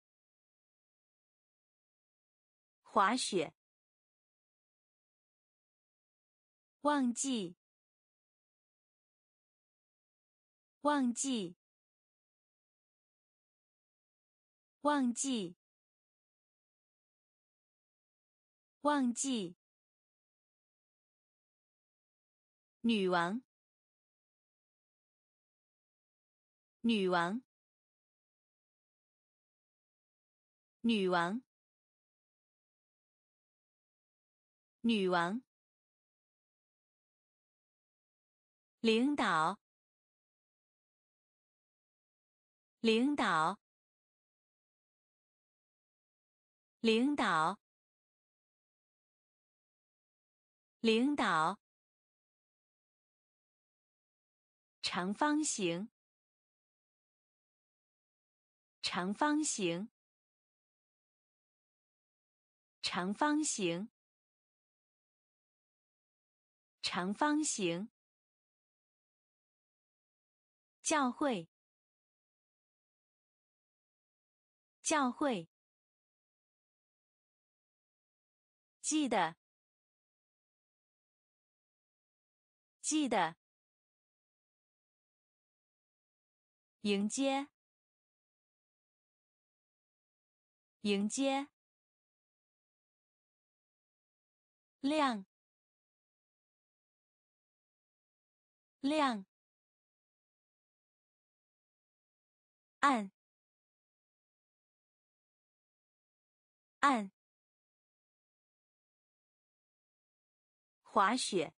滑雪忘记忘记忘记忘记女王女王女王女王领导领导领导领导长方形长方形长方形长方形教会教会记得记得迎接迎接亮亮按按滑雪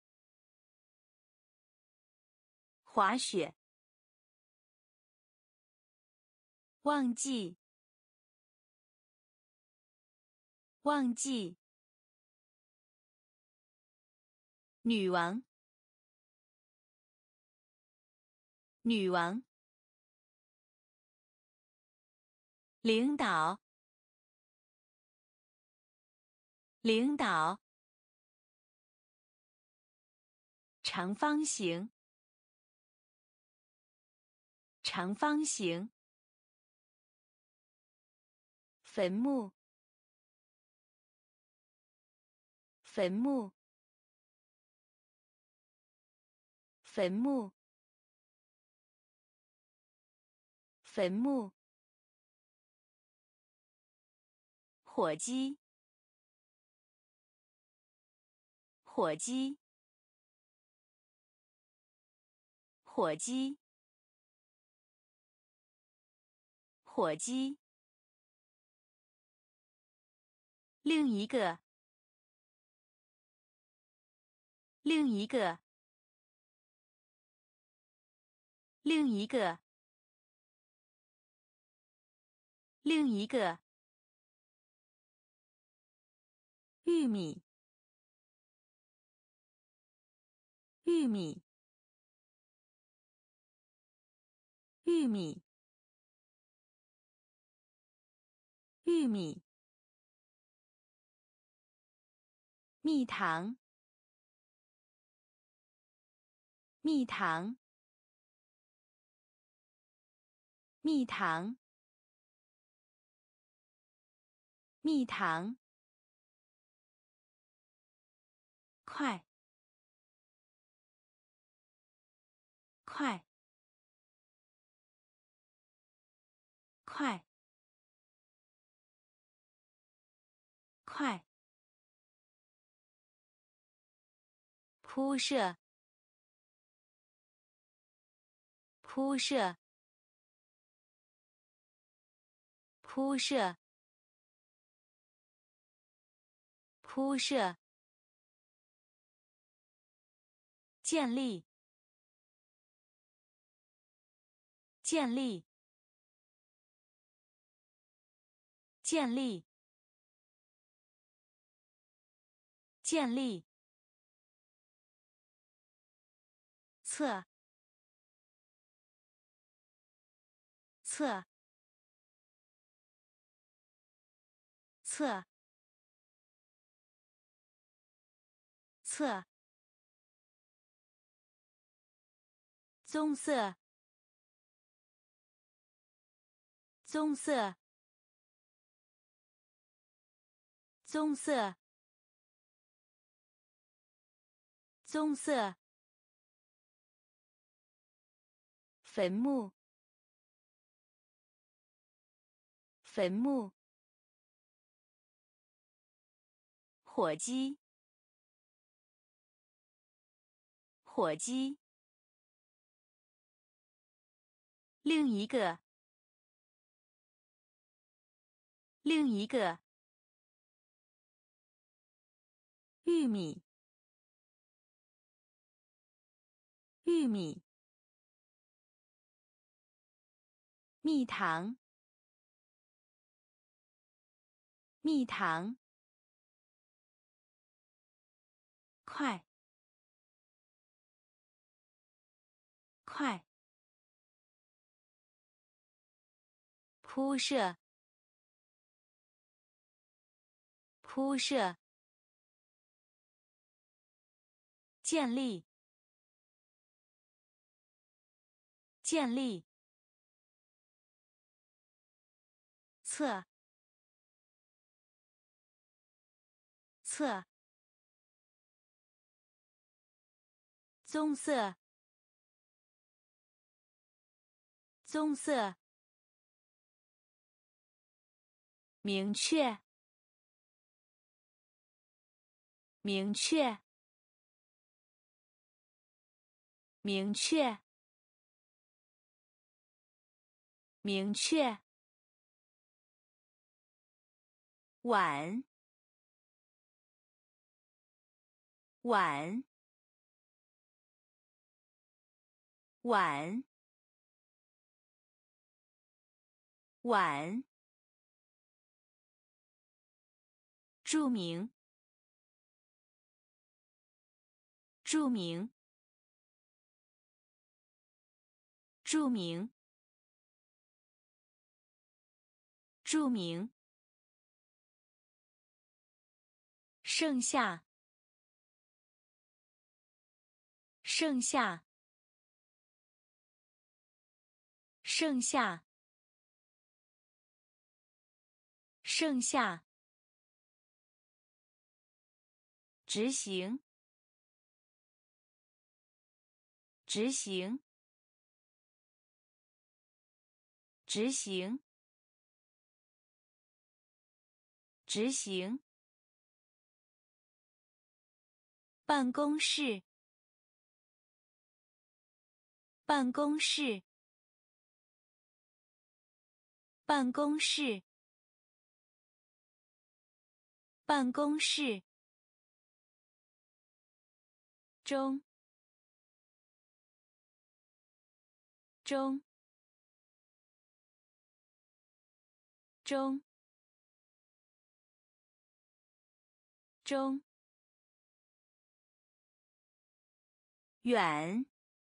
滑雪忘记忘记女王女王领导领导长方形长方形坟墓坟墓坟墓坟墓火鸡火鸡火鸡火鸡另一个另一个另一个另一个玉米玉米玉米玉米蜜糖蜜糖蜜糖蜜糖快快快快铺设铺设铺设铺设建立建立建立建立，测，测，测，测，棕色，棕色，棕色，棕色，坟墓，坟墓，火鸡，火鸡，另一个，另一个，玉米，玉米，蜜糖，蜜糖，快，快，铺设，铺设，建立，建立，测，测，棕色，棕色，明确，明确，明确，明确，碗，碗，碗，碗，著名，著名，著名，著名，剩下，剩下，剩下，剩下，执行，执行，执行，执行，办公室，办公室，办公室，办公室，中，中，中，中，远，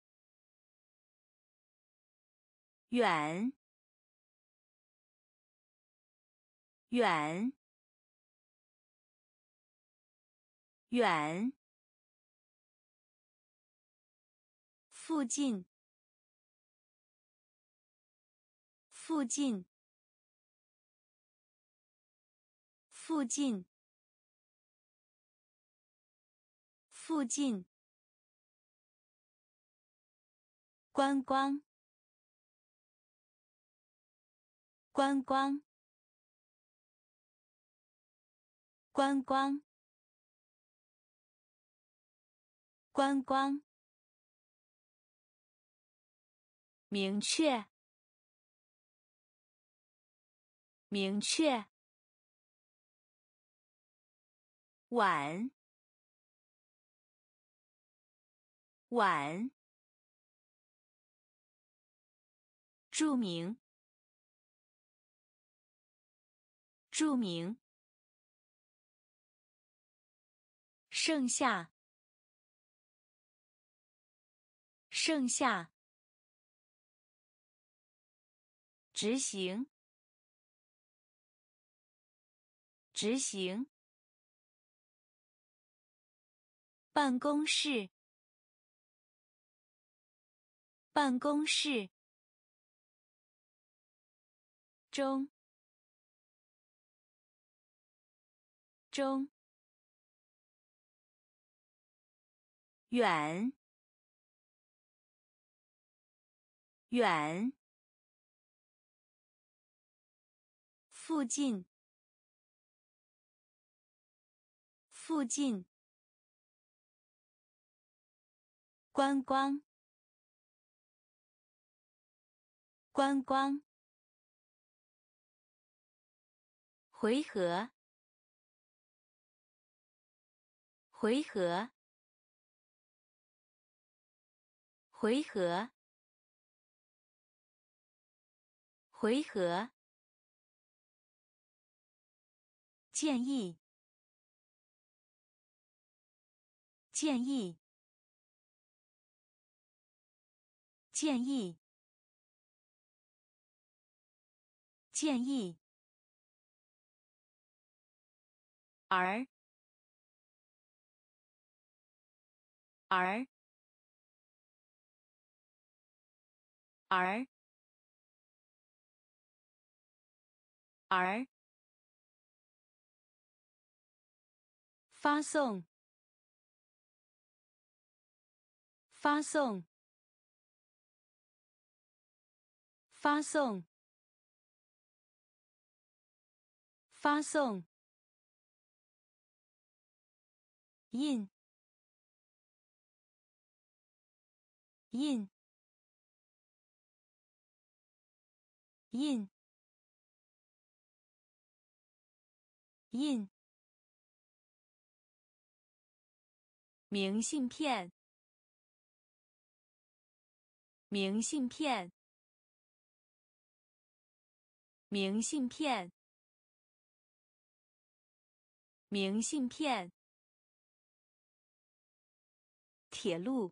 远，远，远，附近，附近，附近，附近，观光，观光，观光，观光，明确，明确，碗，碗，著名，著名， 剩下，剩下。执行，执行。办公室，办公室。中，中。远，远。附近，附近。观光，观光。回合，回合。回合，回合。建议，建议。建议，建议。而，而，而，而。发送，发送，发送，发送。印，印，印，印。明信片，明信片，明信片，明信片。铁路，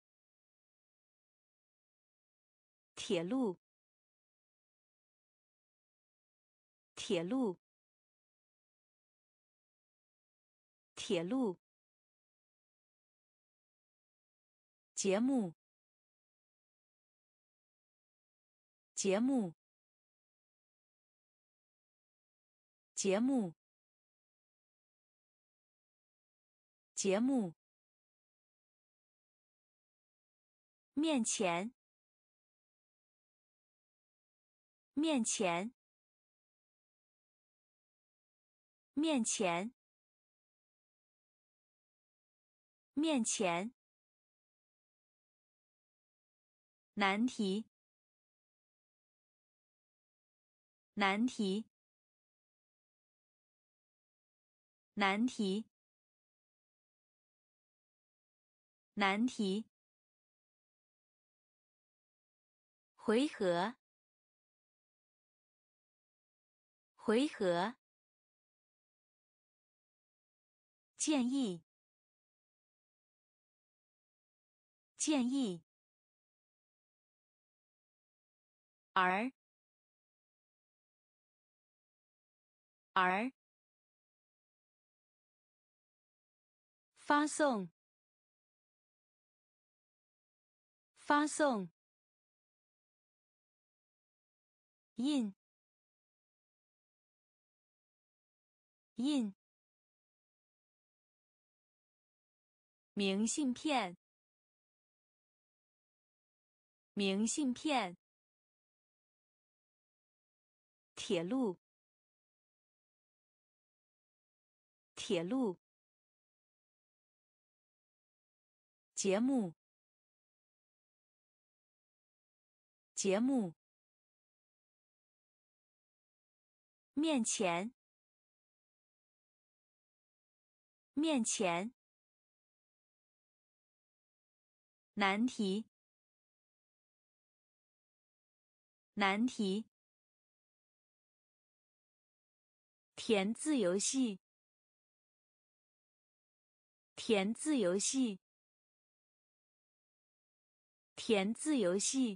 铁路，铁路，铁路。节目，节目，节目，节目。面前，面前，面前，面前。难题，难题，难题，难题。回合，回合。建议，建议。而，而。发送，发送。印，印。明信片，明信片。铁路，铁路。节目，节目。面前，面前。难题，难题。填字游戏， 填字游戏，填字游戏，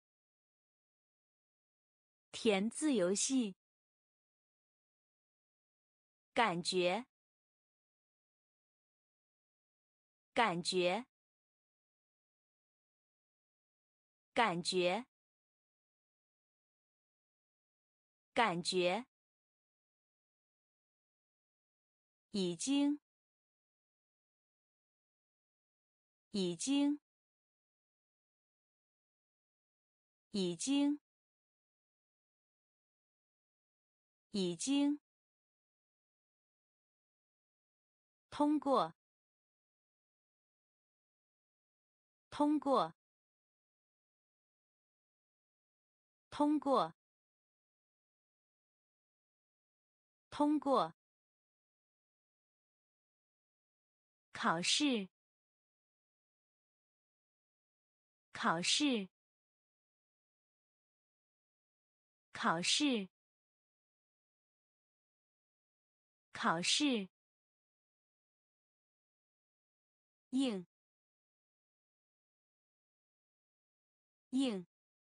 填字游戏，感觉，感觉，感觉，感觉，已经，已经，已经，已经，通过，通过，通过，通过，考试，考试，考试，考试，应，应，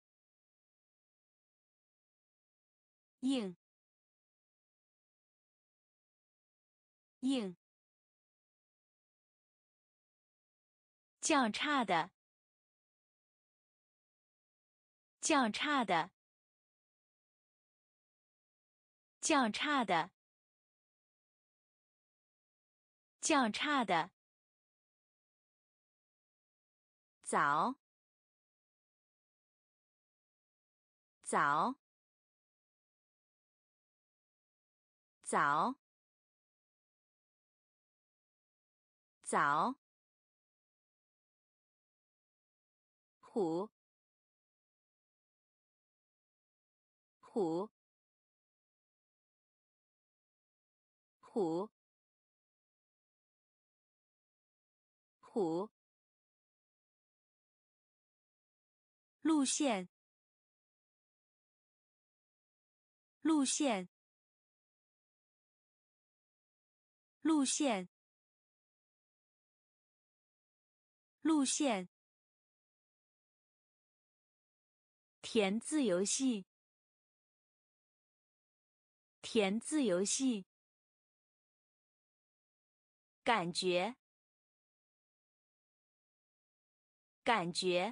应，应，较差的，较差的，较差的，较差的，早，早，早，早，虎，虎，虎，虎，路线，路线，路线，路线，填字游戏，填字游戏，感觉，感觉，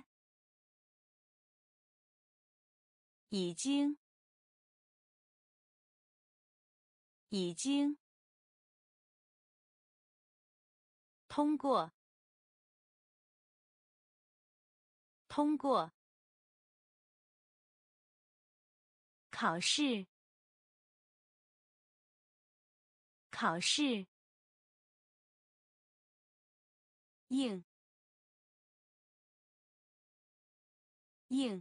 已经，已经，通过，通过，考试，考试，应，应，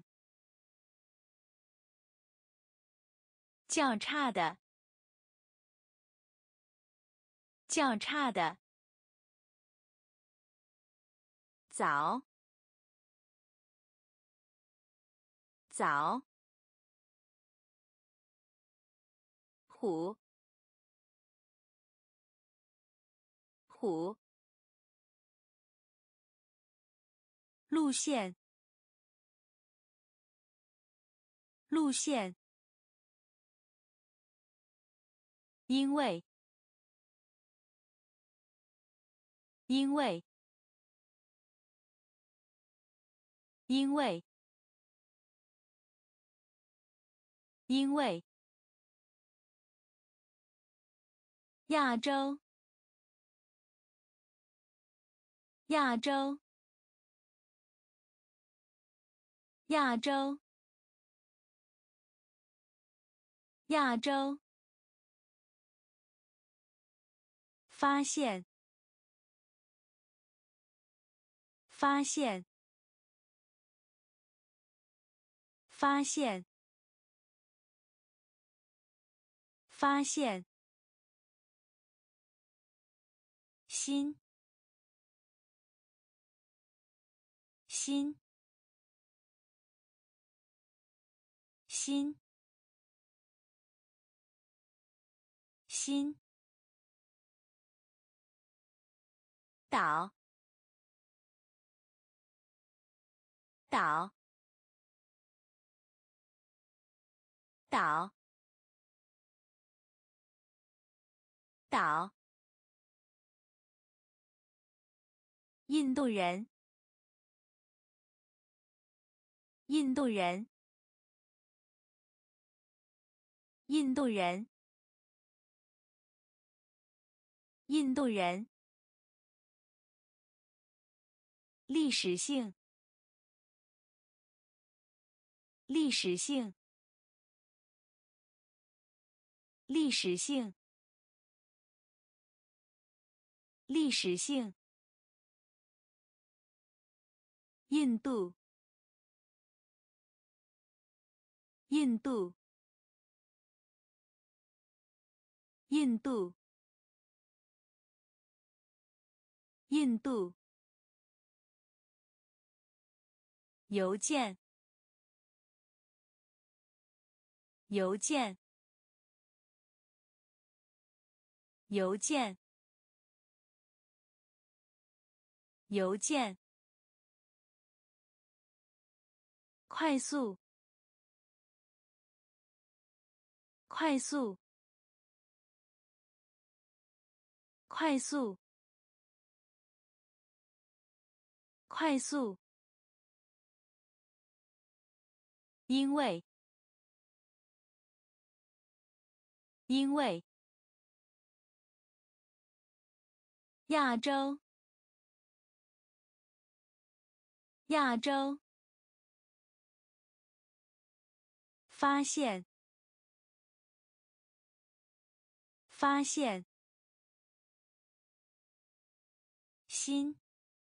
较差的，较差的，早，早，虎，虎，路线，路线，因为，因为，因为，因为，亚洲，亚洲，亚洲，亚洲，发现，发现，发现，发现，新，新，新，新， 岛岛岛岛印度人印度人印度人印度人历史性历史性历史性历史性印度印度印度印度邮件邮件邮件邮件快速快速快速快速因为因为亚洲亚洲发现发现新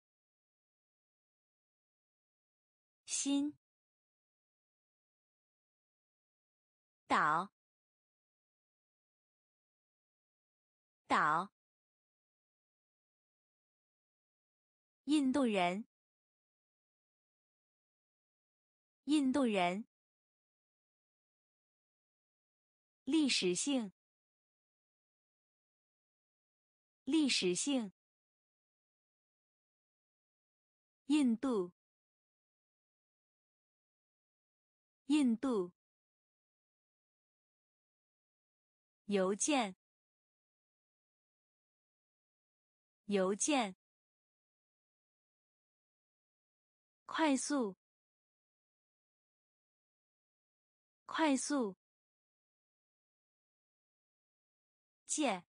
新岛岛印度人印度人历史性历史性印度印度邮件邮件快速快速借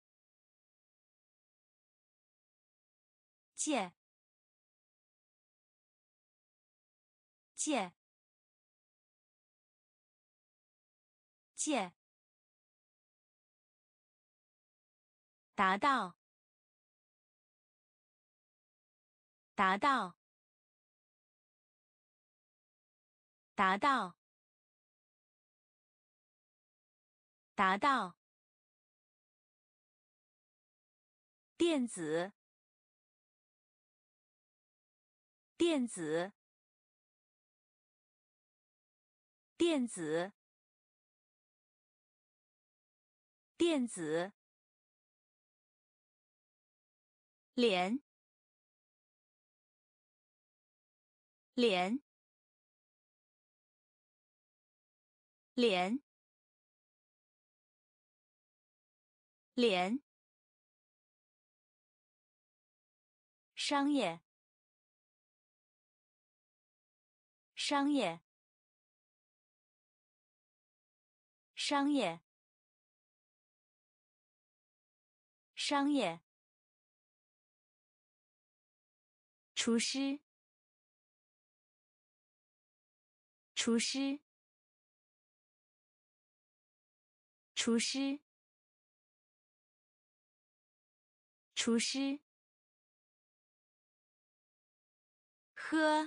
借借借达到达到达到达到电子电子电子电子脸脸脸脸商业商业商业商业厨师厨师厨师厨师喝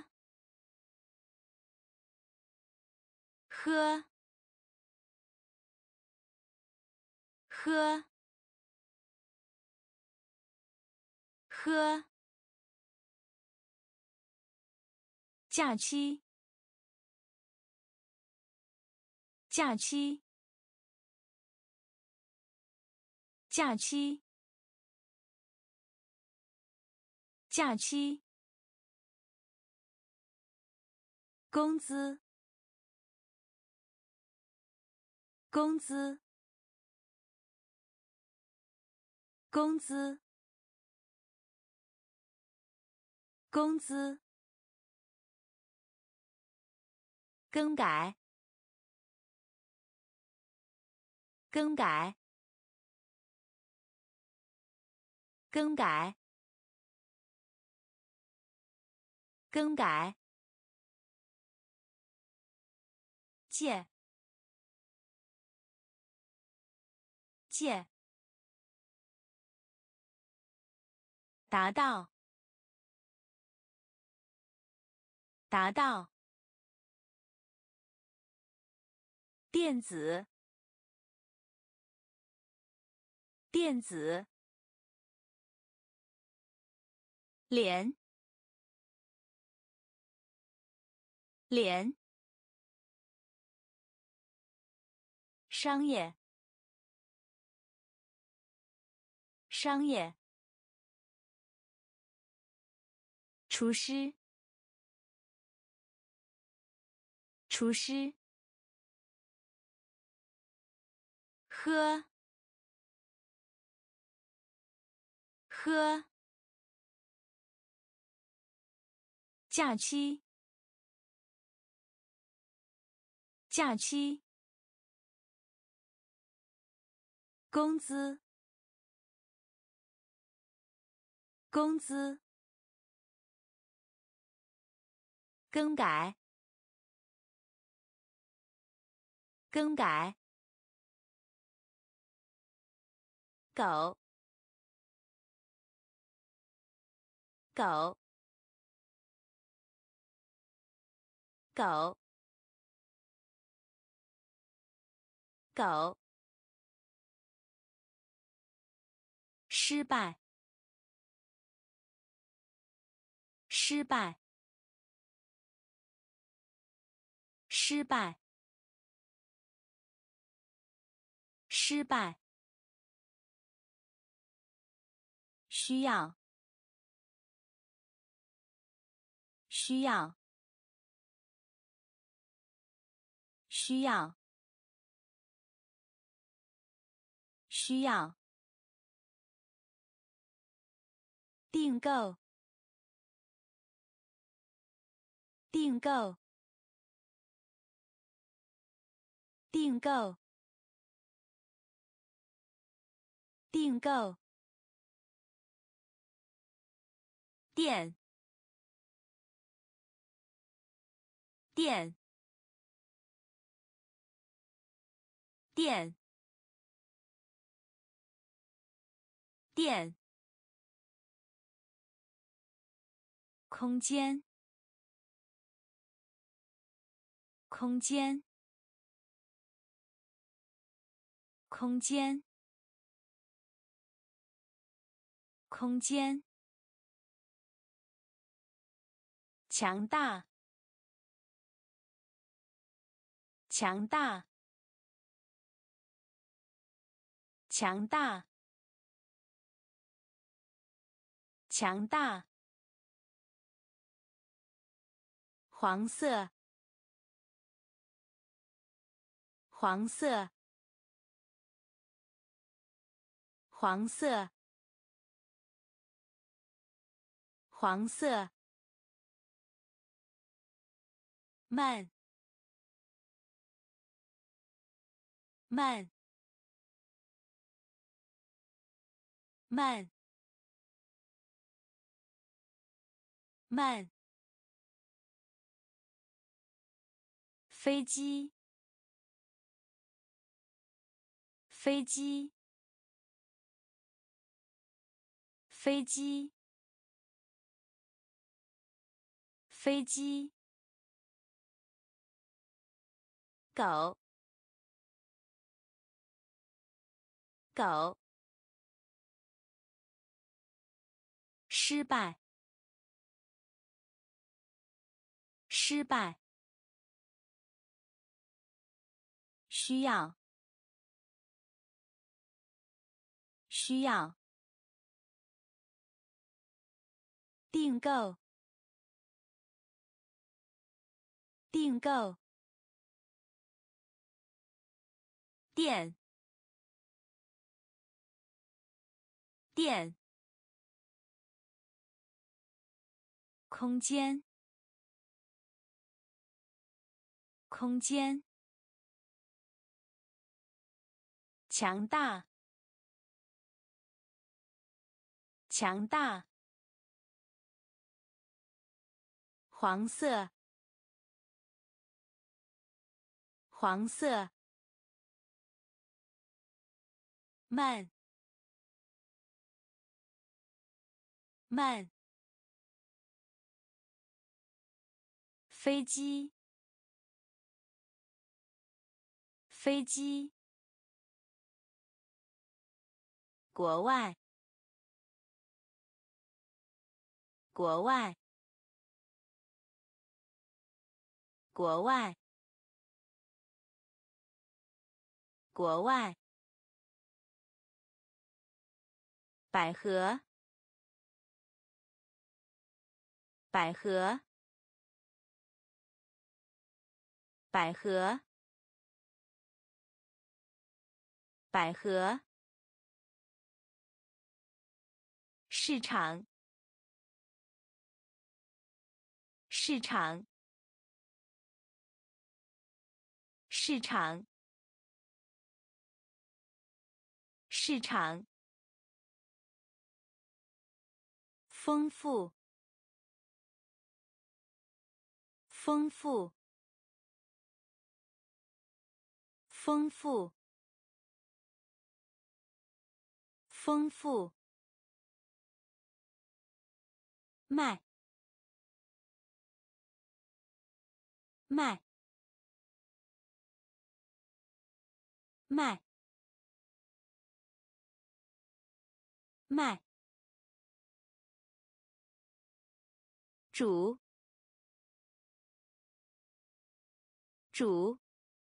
喝喝喝假期假期假期假期，工资，工资，工资，工资，更改，更改，更改，更改，借，借，达到，达到，电子，电子，连，连，商业，商业，厨师，厨师，喝，喝，假期，假期，工资，工资，更改，更改，狗，狗，狗，狗，失败，失败，失败，失败，需要，需要，需要，需要，订购，订购，订购，订购，电，电，电，电，空间，空间，空间，空间，强大，强大，强大，强大，黄色，黄色，黄色，黄色，慢，慢，慢，慢，飞机，飞机，飞机，飞机，狗，狗，失败，失败，需要，需要， 订购，订购。电，电。空间，空间。强大，强大。黄色，黄色。慢，慢。飞机，飞机。国外，国外，国外，国外。百合，百合，百合，百合。市场，市场，市场，市场。丰富，丰富，丰富，丰富。卖，卖，卖，卖。煮，煮，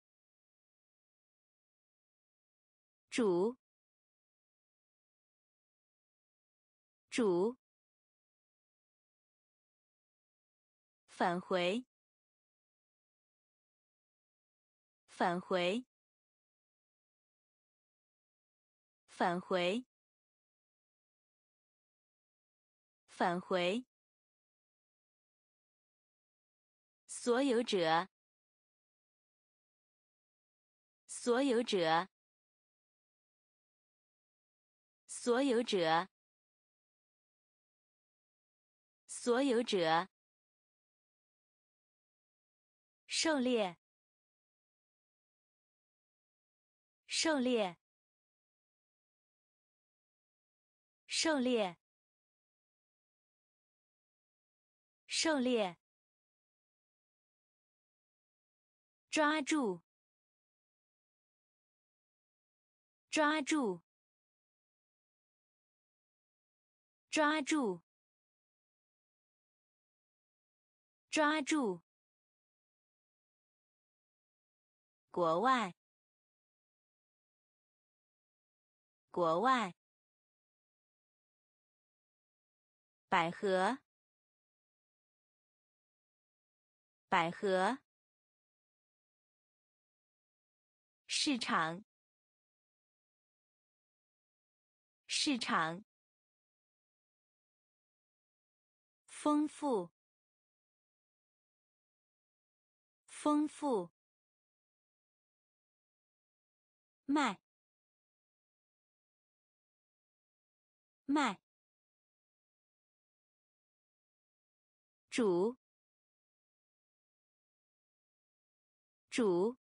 煮，煮。返回，返回，返回，返回。所有者，所有者，所有者，所有者。狩猎，狩猎，狩猎，狩猎。抓住，抓住，抓住，抓住。国外，国外。百合，百合。市场，市场。丰富，丰富。卖，卖。煮，煮。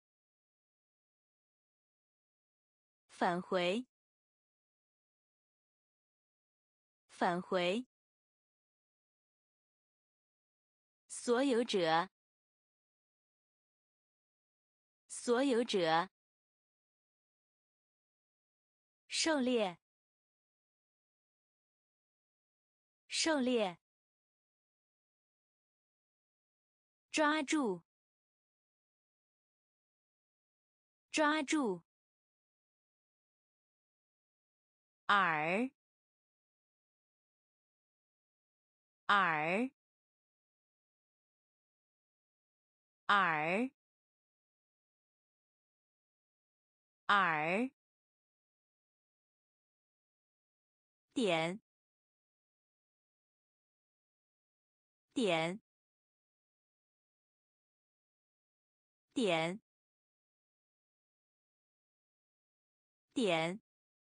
返回，返回。所有者，所有者。狩猎，狩猎。抓住，抓住。耳， 耳耳耳点点点点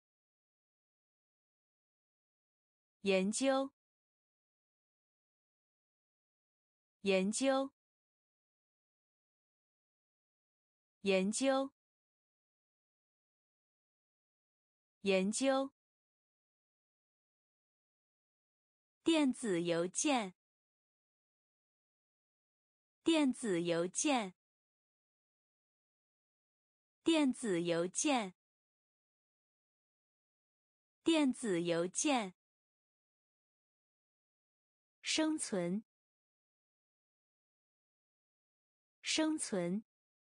研究研究研究研究电子邮件电子邮件电子邮件电子邮件生存生存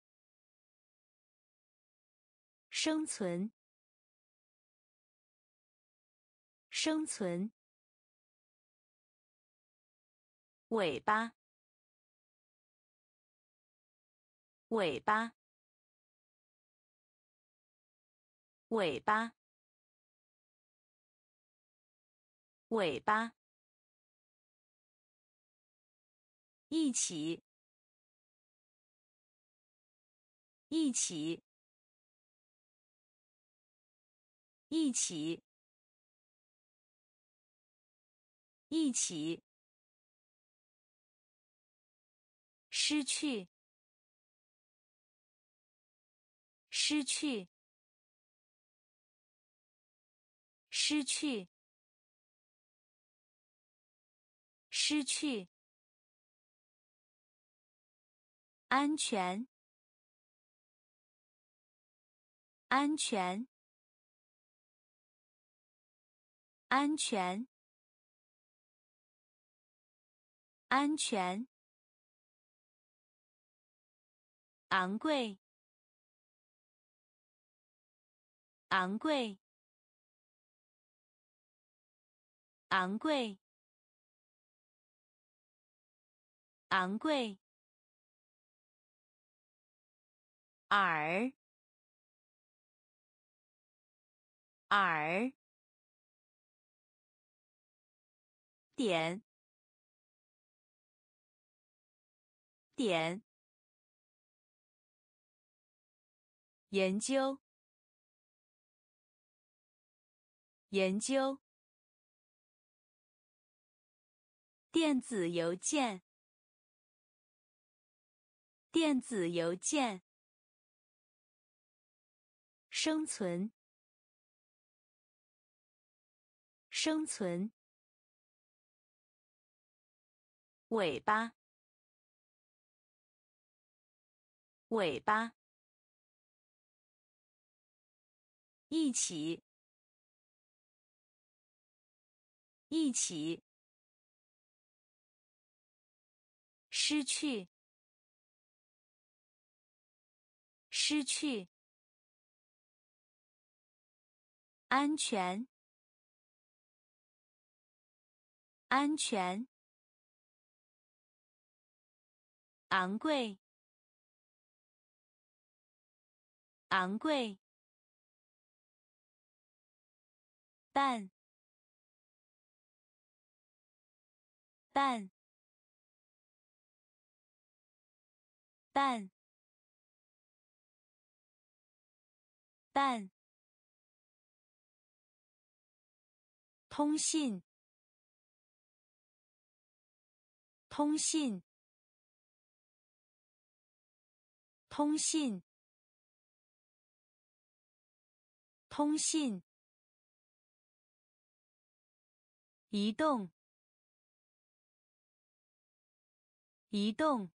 生存生存尾巴尾巴尾巴尾巴一起一起一起一起失去失去失去失去安全安全安全安全昂贵昂贵昂贵昂贵耳耳点点研究研究电子邮件电子邮件生存生存尾巴尾巴一起一起失去失去安全安全昂贵昂贵但但但但通信通信通信通信移动移动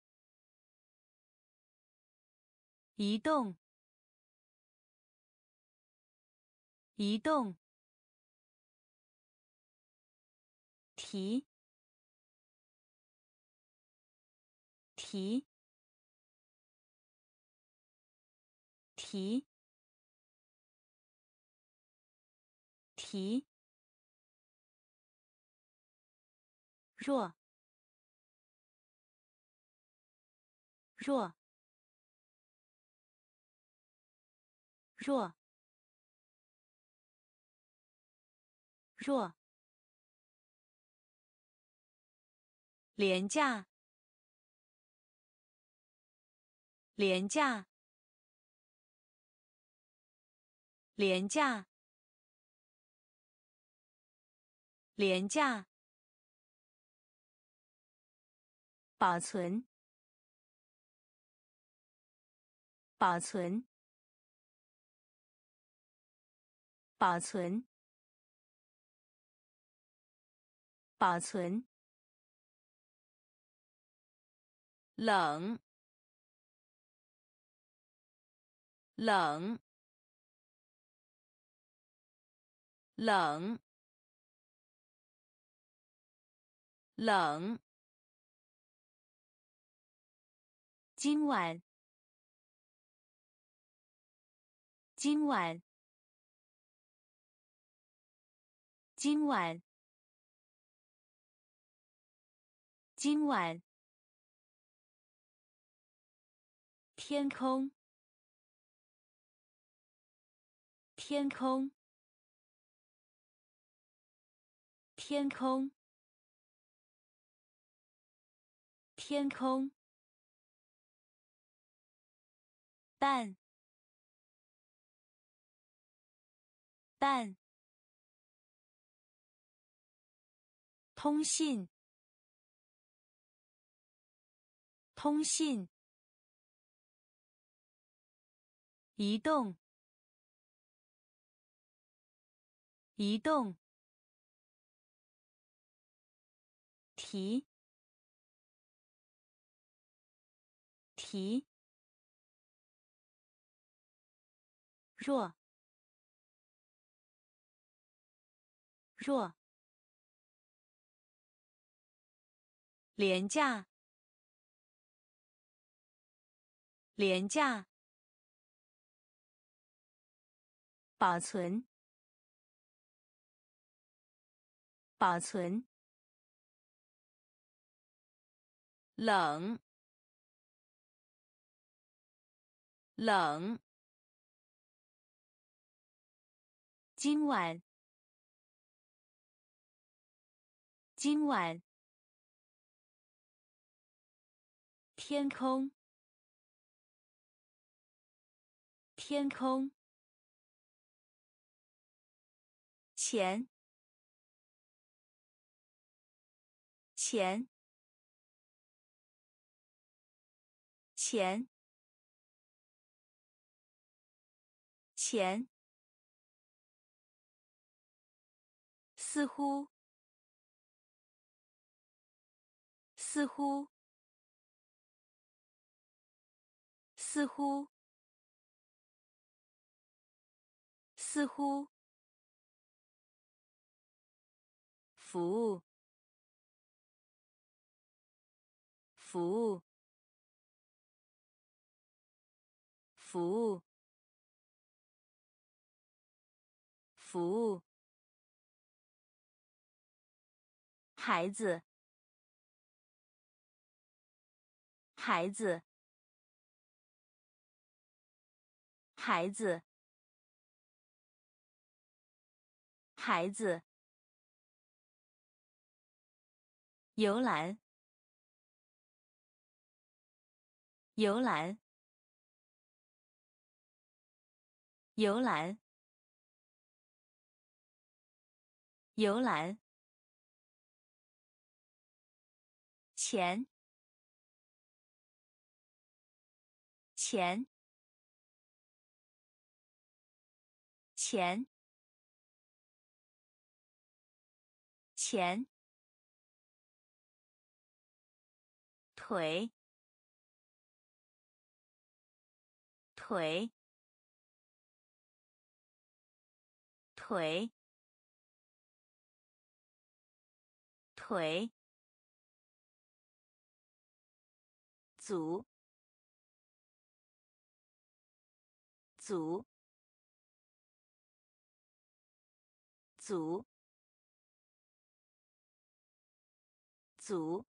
移动移动提提提提弱弱弱弱廉价廉价廉价廉价保存保存保存保存冷冷冷冷今晚今晚今晚今晚天空天空天空天空蛋蛋通信通信移动移动提提弱弱廉价廉价保存保存冷冷今晚今晚天空天空钱钱钱钱似乎似乎似乎似乎服务服务服务服务孩子孩子孩子孩子游览游览游览游览钱钱钱钱腿腿腿腿组组组足，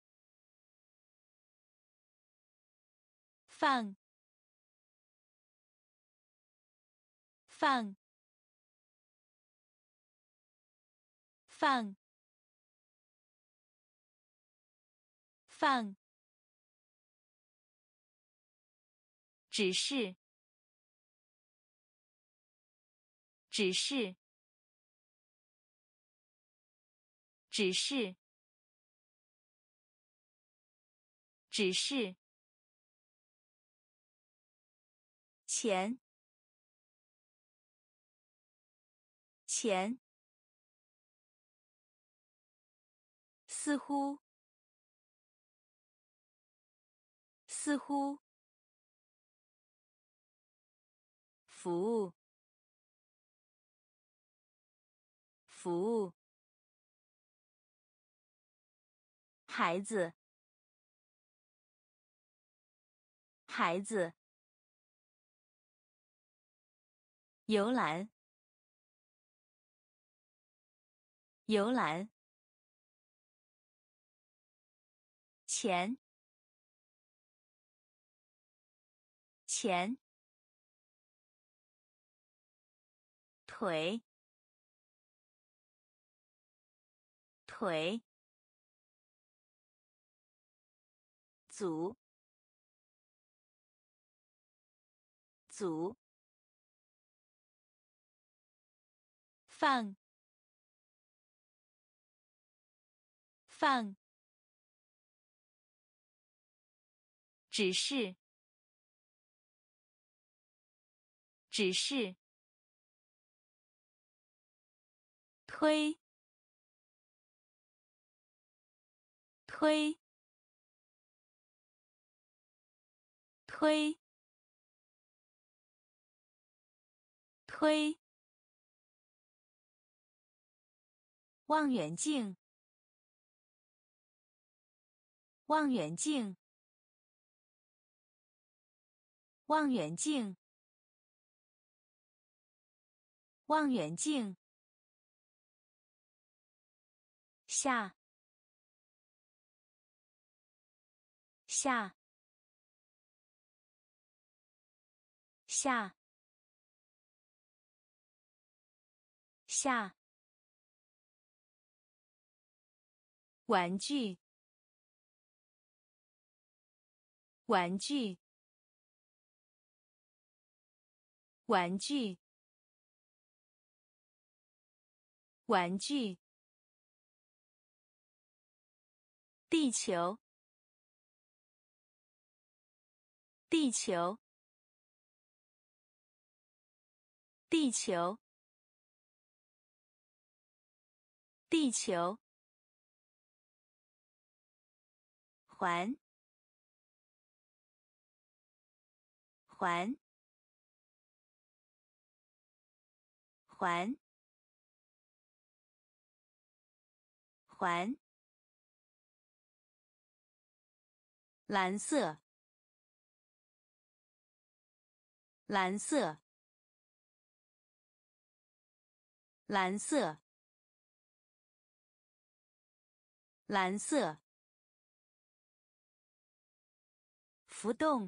放，放，放，放。指示，指示，指示，指示。钱，钱。似乎，似乎。服务，服务。孩子，孩子。游览，游览。钱，钱。腿，腿。足，足。放，放。指示，指示。推，推，推，推。望远镜，望远镜，望远镜，望远镜。下，下，下，下。玩具，玩具，玩具，玩具。地球，地球，地球，地球。环，环，环，环。蓝色，蓝色，蓝色，蓝色。浮动，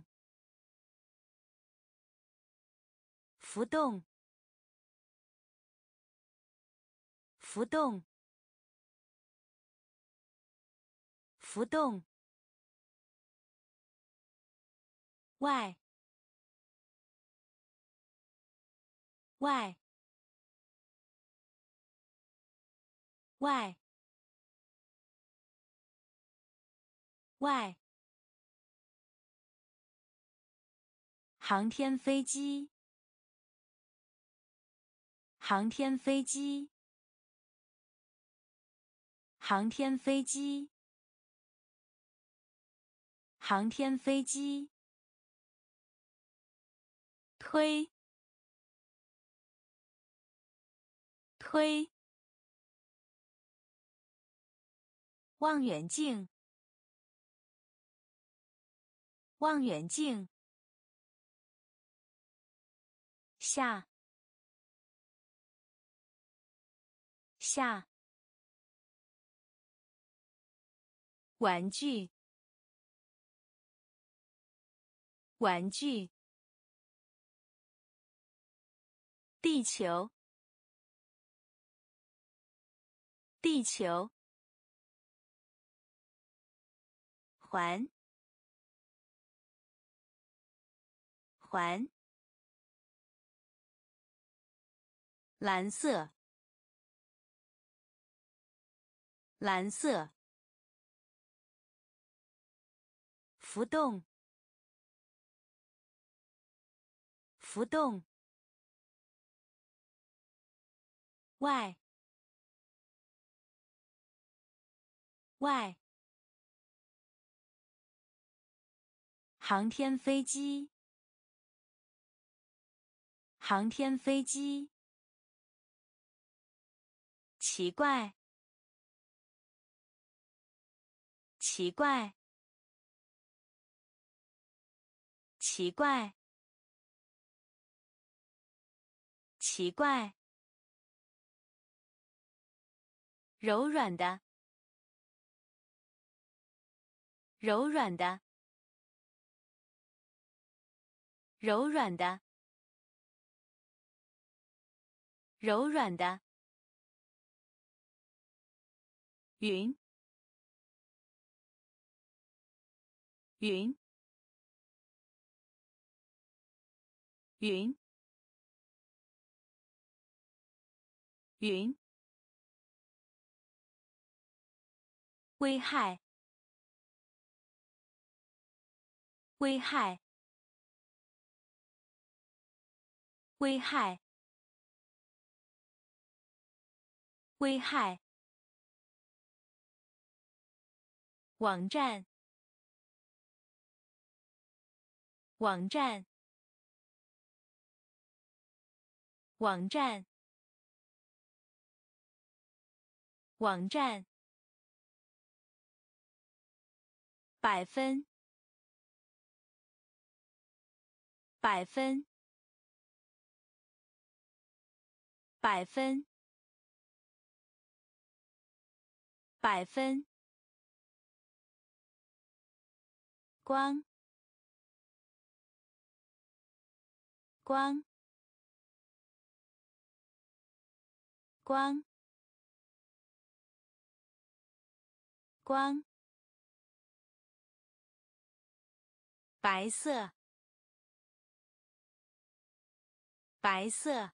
浮动，浮动，浮动。外，外，外，外。航天飞机，航天飞机，航天飞机，航天飞机。推，推。望远镜，望远镜。下，下。 玩具，玩具。地球，地球。环，环。蓝色，蓝色。浮动，浮动。外，外。航天飞机，航天飞机。奇怪，奇怪，奇怪，奇怪。柔软的，柔软的，柔软的，柔软的。云，云，云，云。危害，危害，危害，危害。网站，网站，网站，网站。百分，百分，百分，百分。光，光，光，光。白色，白色，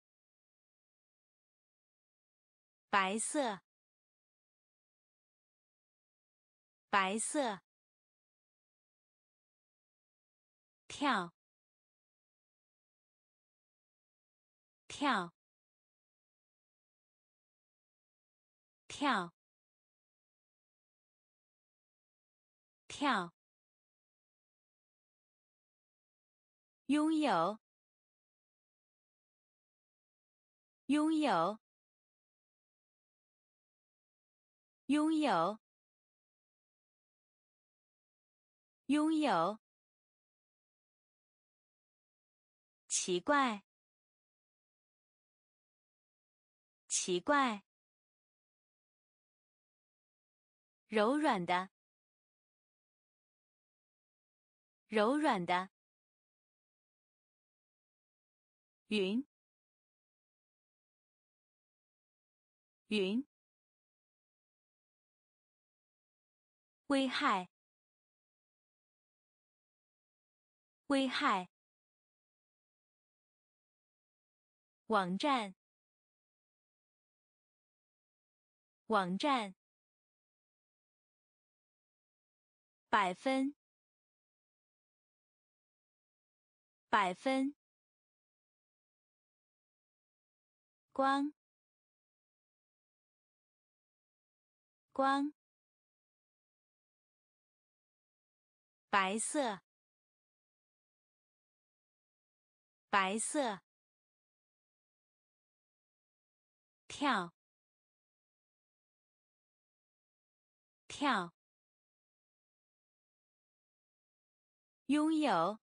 白色，白色。跳，跳，跳，跳。拥有，拥有，拥有，拥有。奇怪，奇怪。柔软的，柔软的。云，云。危害，危害。网站，网站。百分，百分。光，光。白色，白色。跳，跳。拥有，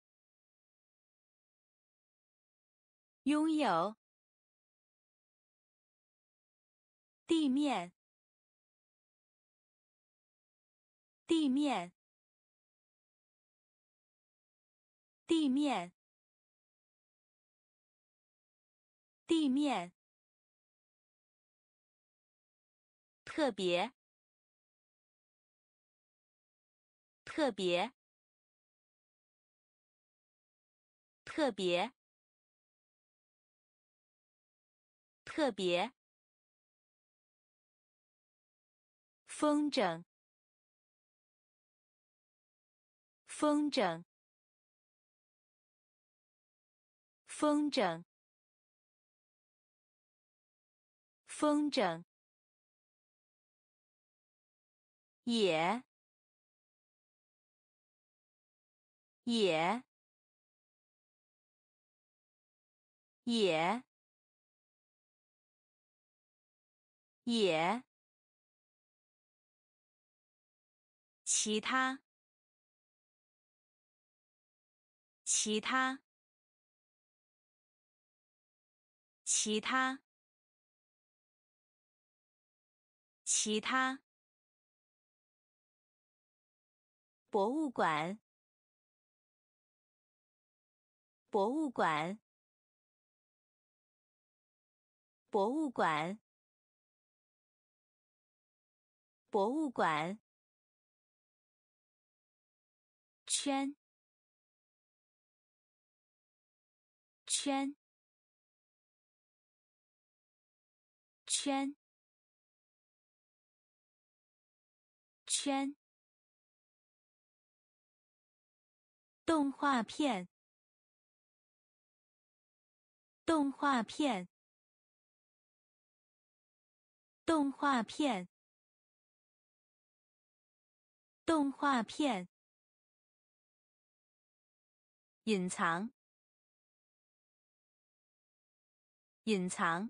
拥有。地面， 地面，地面，地面，特别，特别，特别，特别，风筝，风筝，风筝，风筝，也，也，也，也，其他，其他，其他，其他，博物馆，博物馆，博物馆，博物馆，圈，圈，圈，圈，动画片，动画片，动画片，动画片，隐藏，隐藏，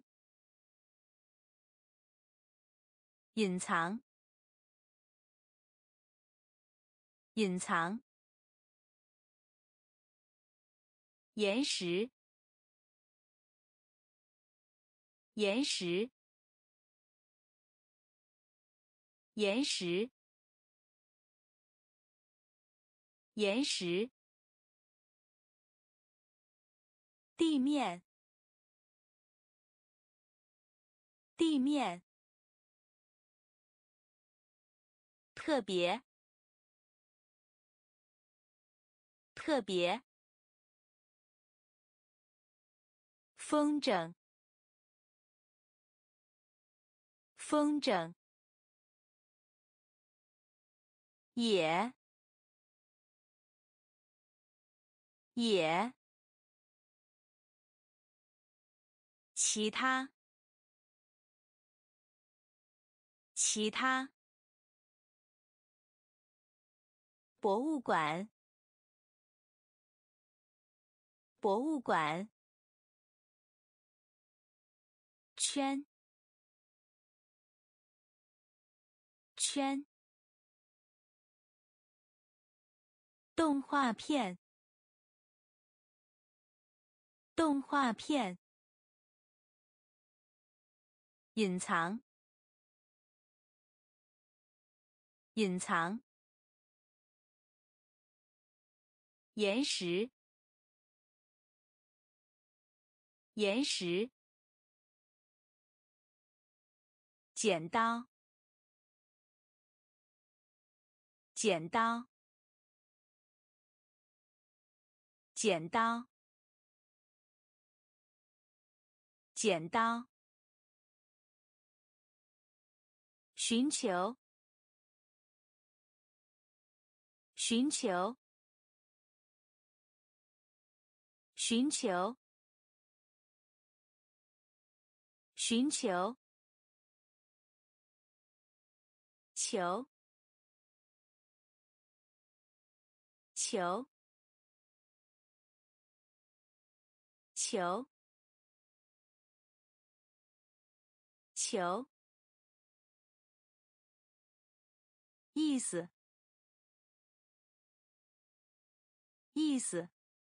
隐藏，隐藏，岩石，岩石，岩石，岩石，地面，地面，特别，特别，风筝，风筝，也，也，其他，其他，博物馆，博物馆，圈，圈，动画片，动画片，隐藏，隐藏，岩石，岩石，剪刀，剪刀，剪刀，剪刀，寻求，寻求，寻求，寻求，球，球，球，球，意思，意思，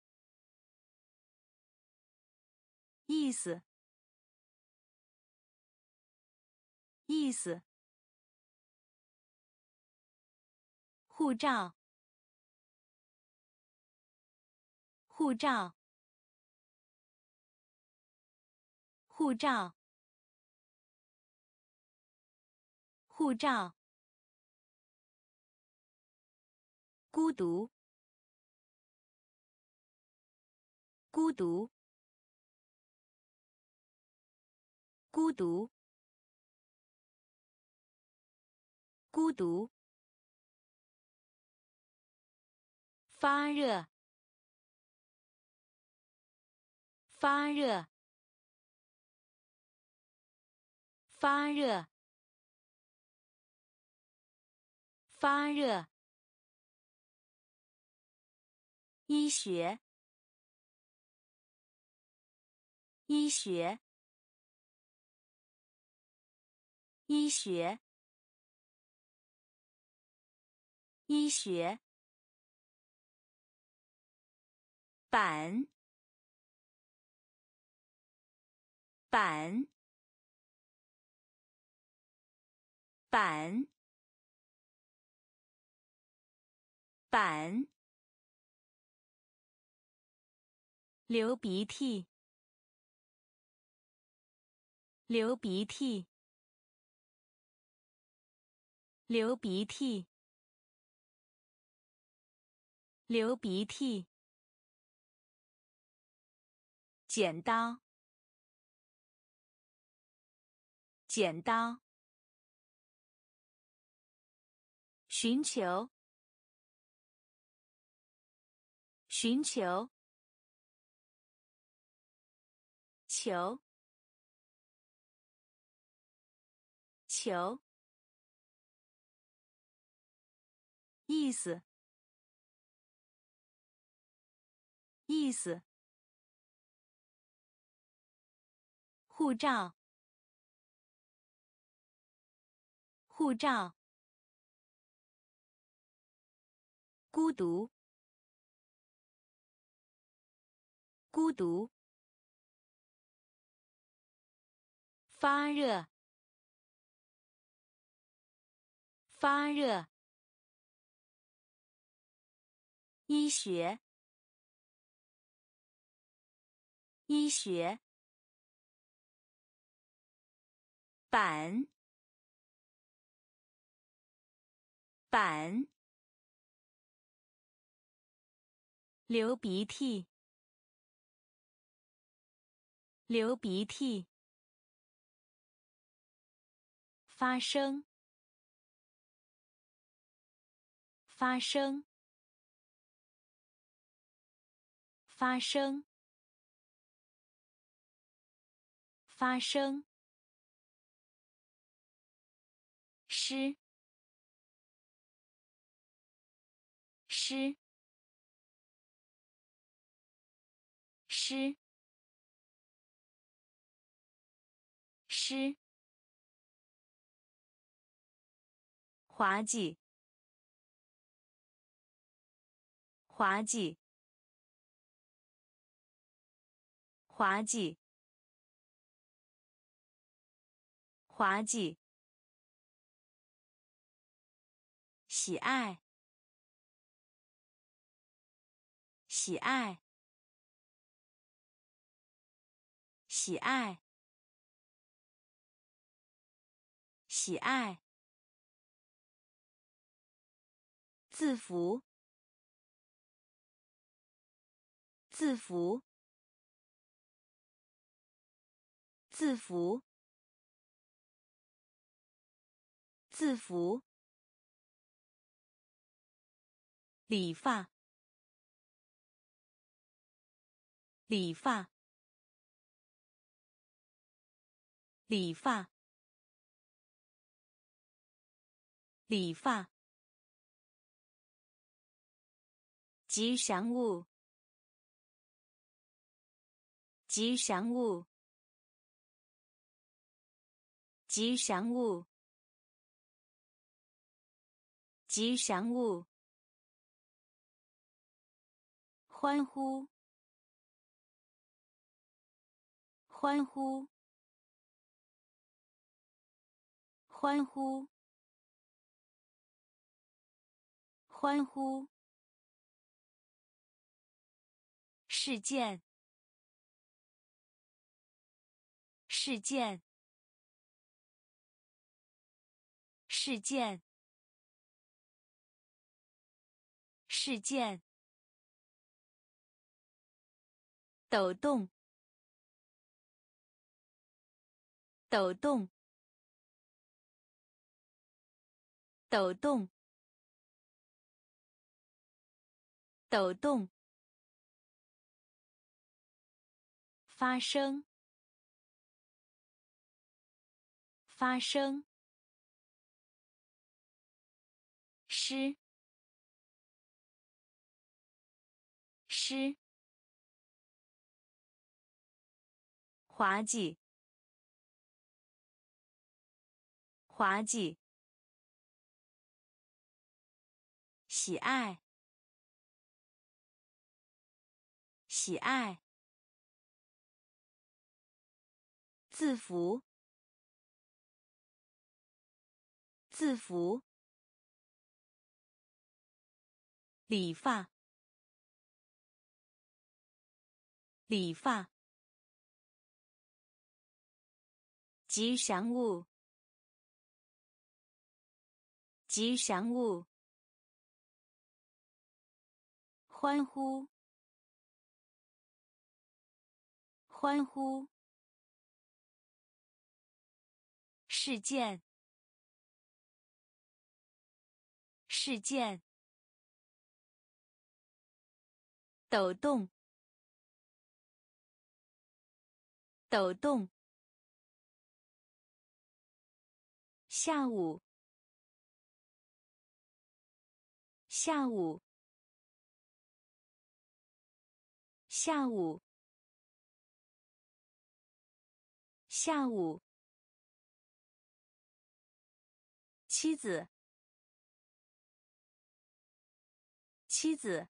意思，意思， 护照，护照，护照，护照。孤独，孤独，孤独，孤独。发热，发热，发热，发热。医学，医学，医学，医学。板，板，板，板。流鼻涕，流鼻涕，流鼻涕，流鼻涕。剪刀，剪刀。寻求，寻求。球，球。意思，意思。护照，护照。孤独，孤独。发热，发热。医学，医学。板，板。流鼻涕，流鼻涕。发生，发生，发生，发生。湿，湿，湿，湿。滑稽，滑稽，滑稽，滑稽。喜爱，喜爱，喜爱，喜爱。字符，字符，字符，字符。理发，理发，理发，理发。吉祥物，吉祥物，吉祥物，吉祥物。欢呼，欢呼，欢呼， 欢呼，事件，事件，事件，事件，抖动，抖动，抖动，抖动，发生，发生，诗，诗，滑稽，滑稽，喜爱，喜爱，字符，字符，理发，理发，吉祥物，吉祥物，欢呼，欢呼，事件，事件，抖动，抖动，下午，下午，下午，下午，妻子，妻子，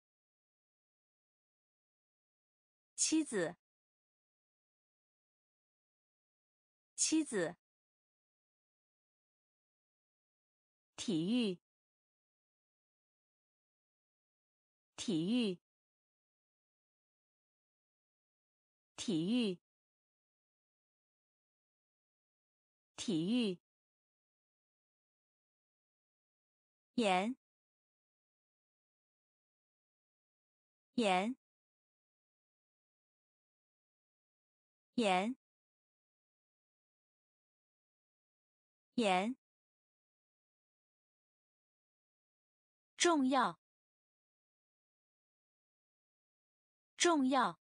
妻子，妻子，体育，体育，体育，体育，盐，盐，盐，盐，重要，重要，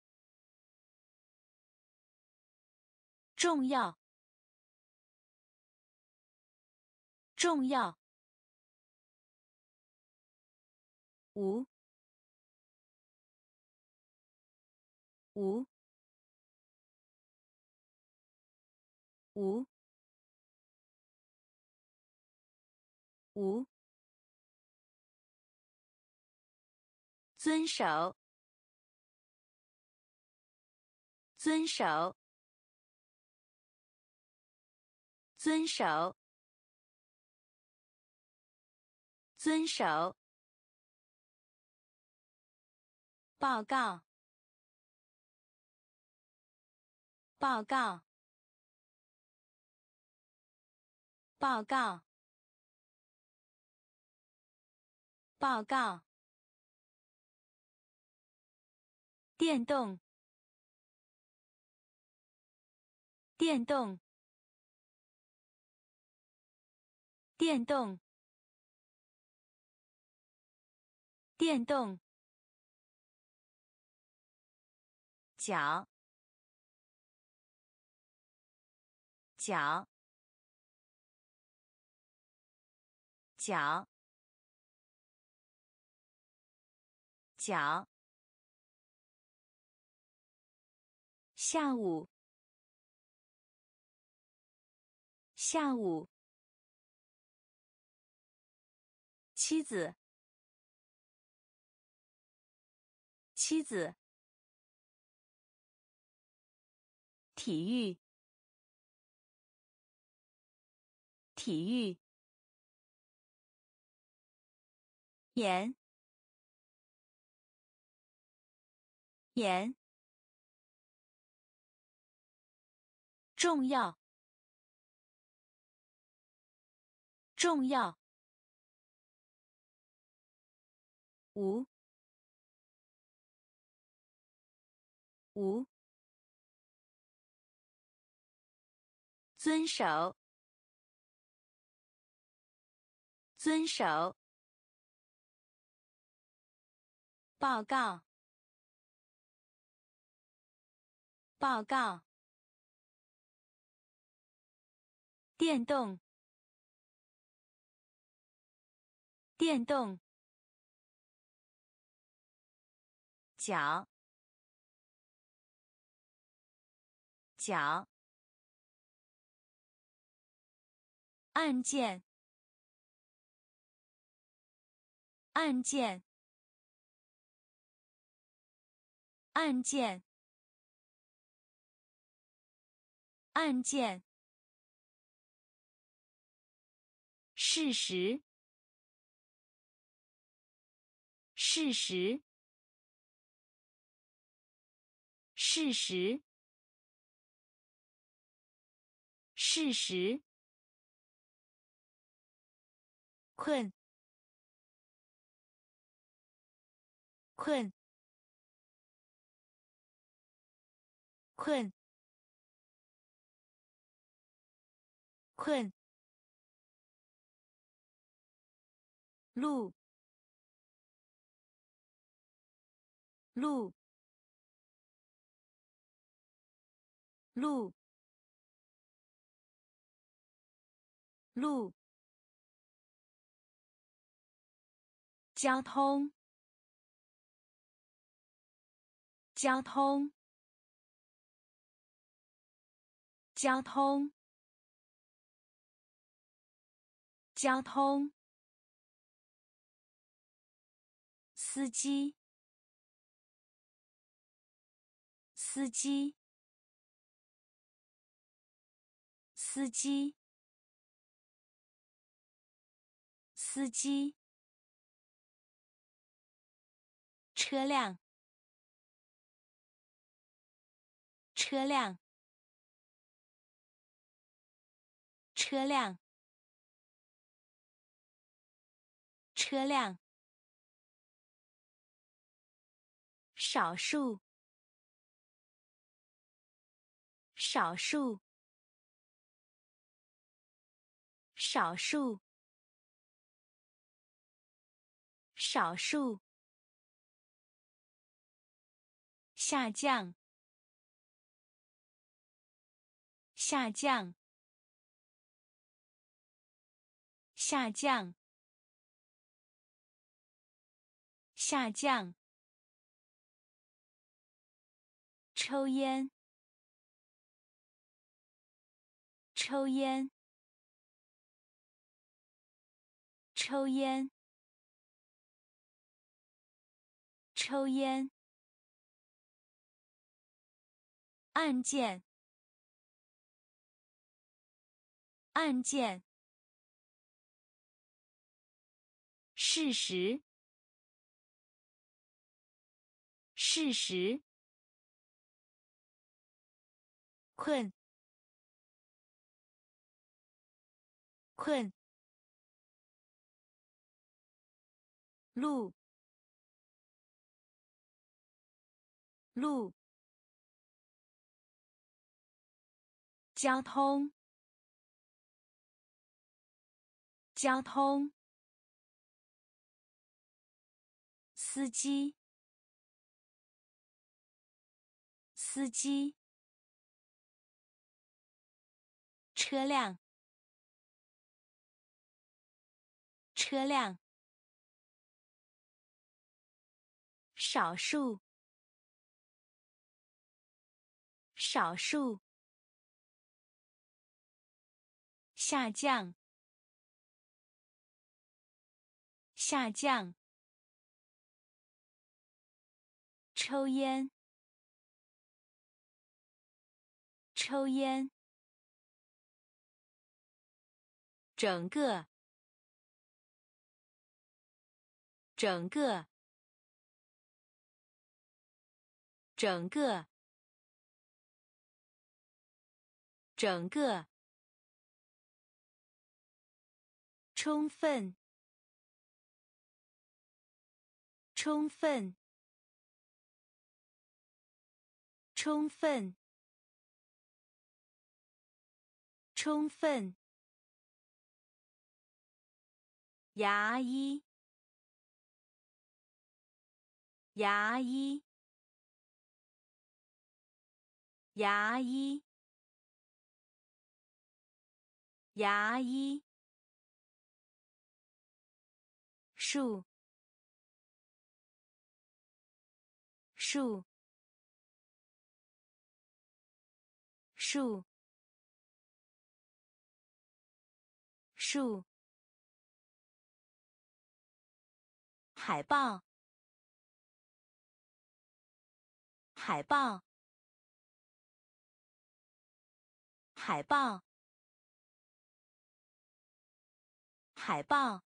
重要，重要，无，无，无，无，遵守，遵守，遵守，遵守，报告，报告，报告，报告，电动，电动，电动，电动，脚，脚，脚，脚，下午，下午，妻子，妻子，体育，体育， 盐盐重要重要无无遵守遵守报告报告电动电动脚脚按键按键按键按键事实事实事实事实困困困困路路路路交通交通交通交通司机司机司机司机车辆车辆车辆车辆少数少数少数少数下降下降下降下降抽烟抽烟抽烟抽烟按键按键事实事实困困路路交通交通司机司机车辆车辆少数少数下降下降抽烟抽烟整个整个，整个，整个，充分，充分，充分，充分，牙医，牙医，牙医，牙医，树，树，树，树，海报，海报，海报，海报，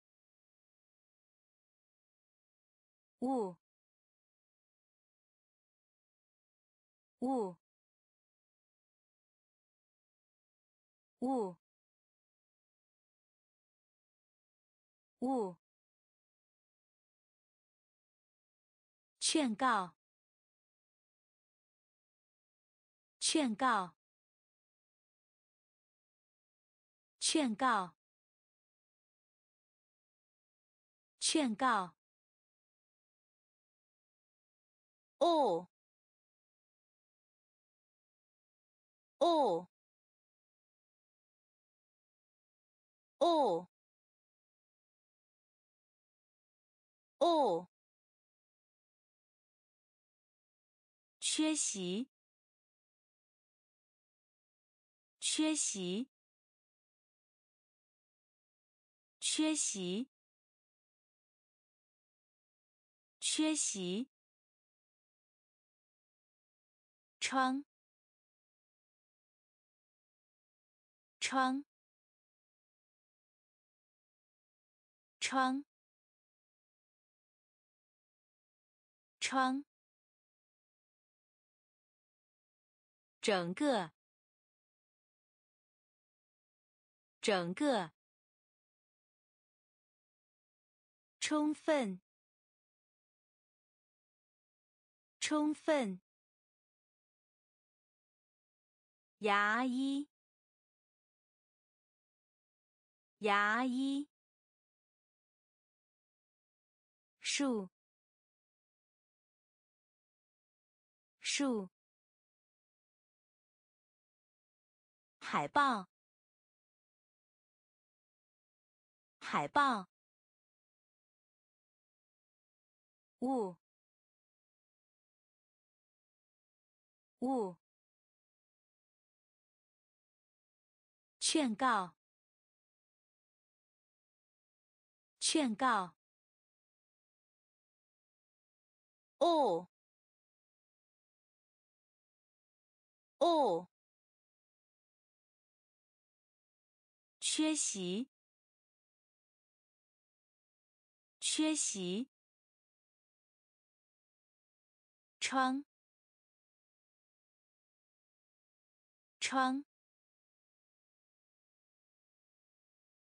雾，雾，雾，雾，劝告，劝告，劝告，劝告，哦，哦，哦，哦，缺席，缺席，缺席，缺席，窗，窗，窗，窗，整个，整个，充分，充分，牙医，牙医，树，树，海报，海报，雾，雾，劝告，劝告，哦，哦，缺席，缺席，窗，窗，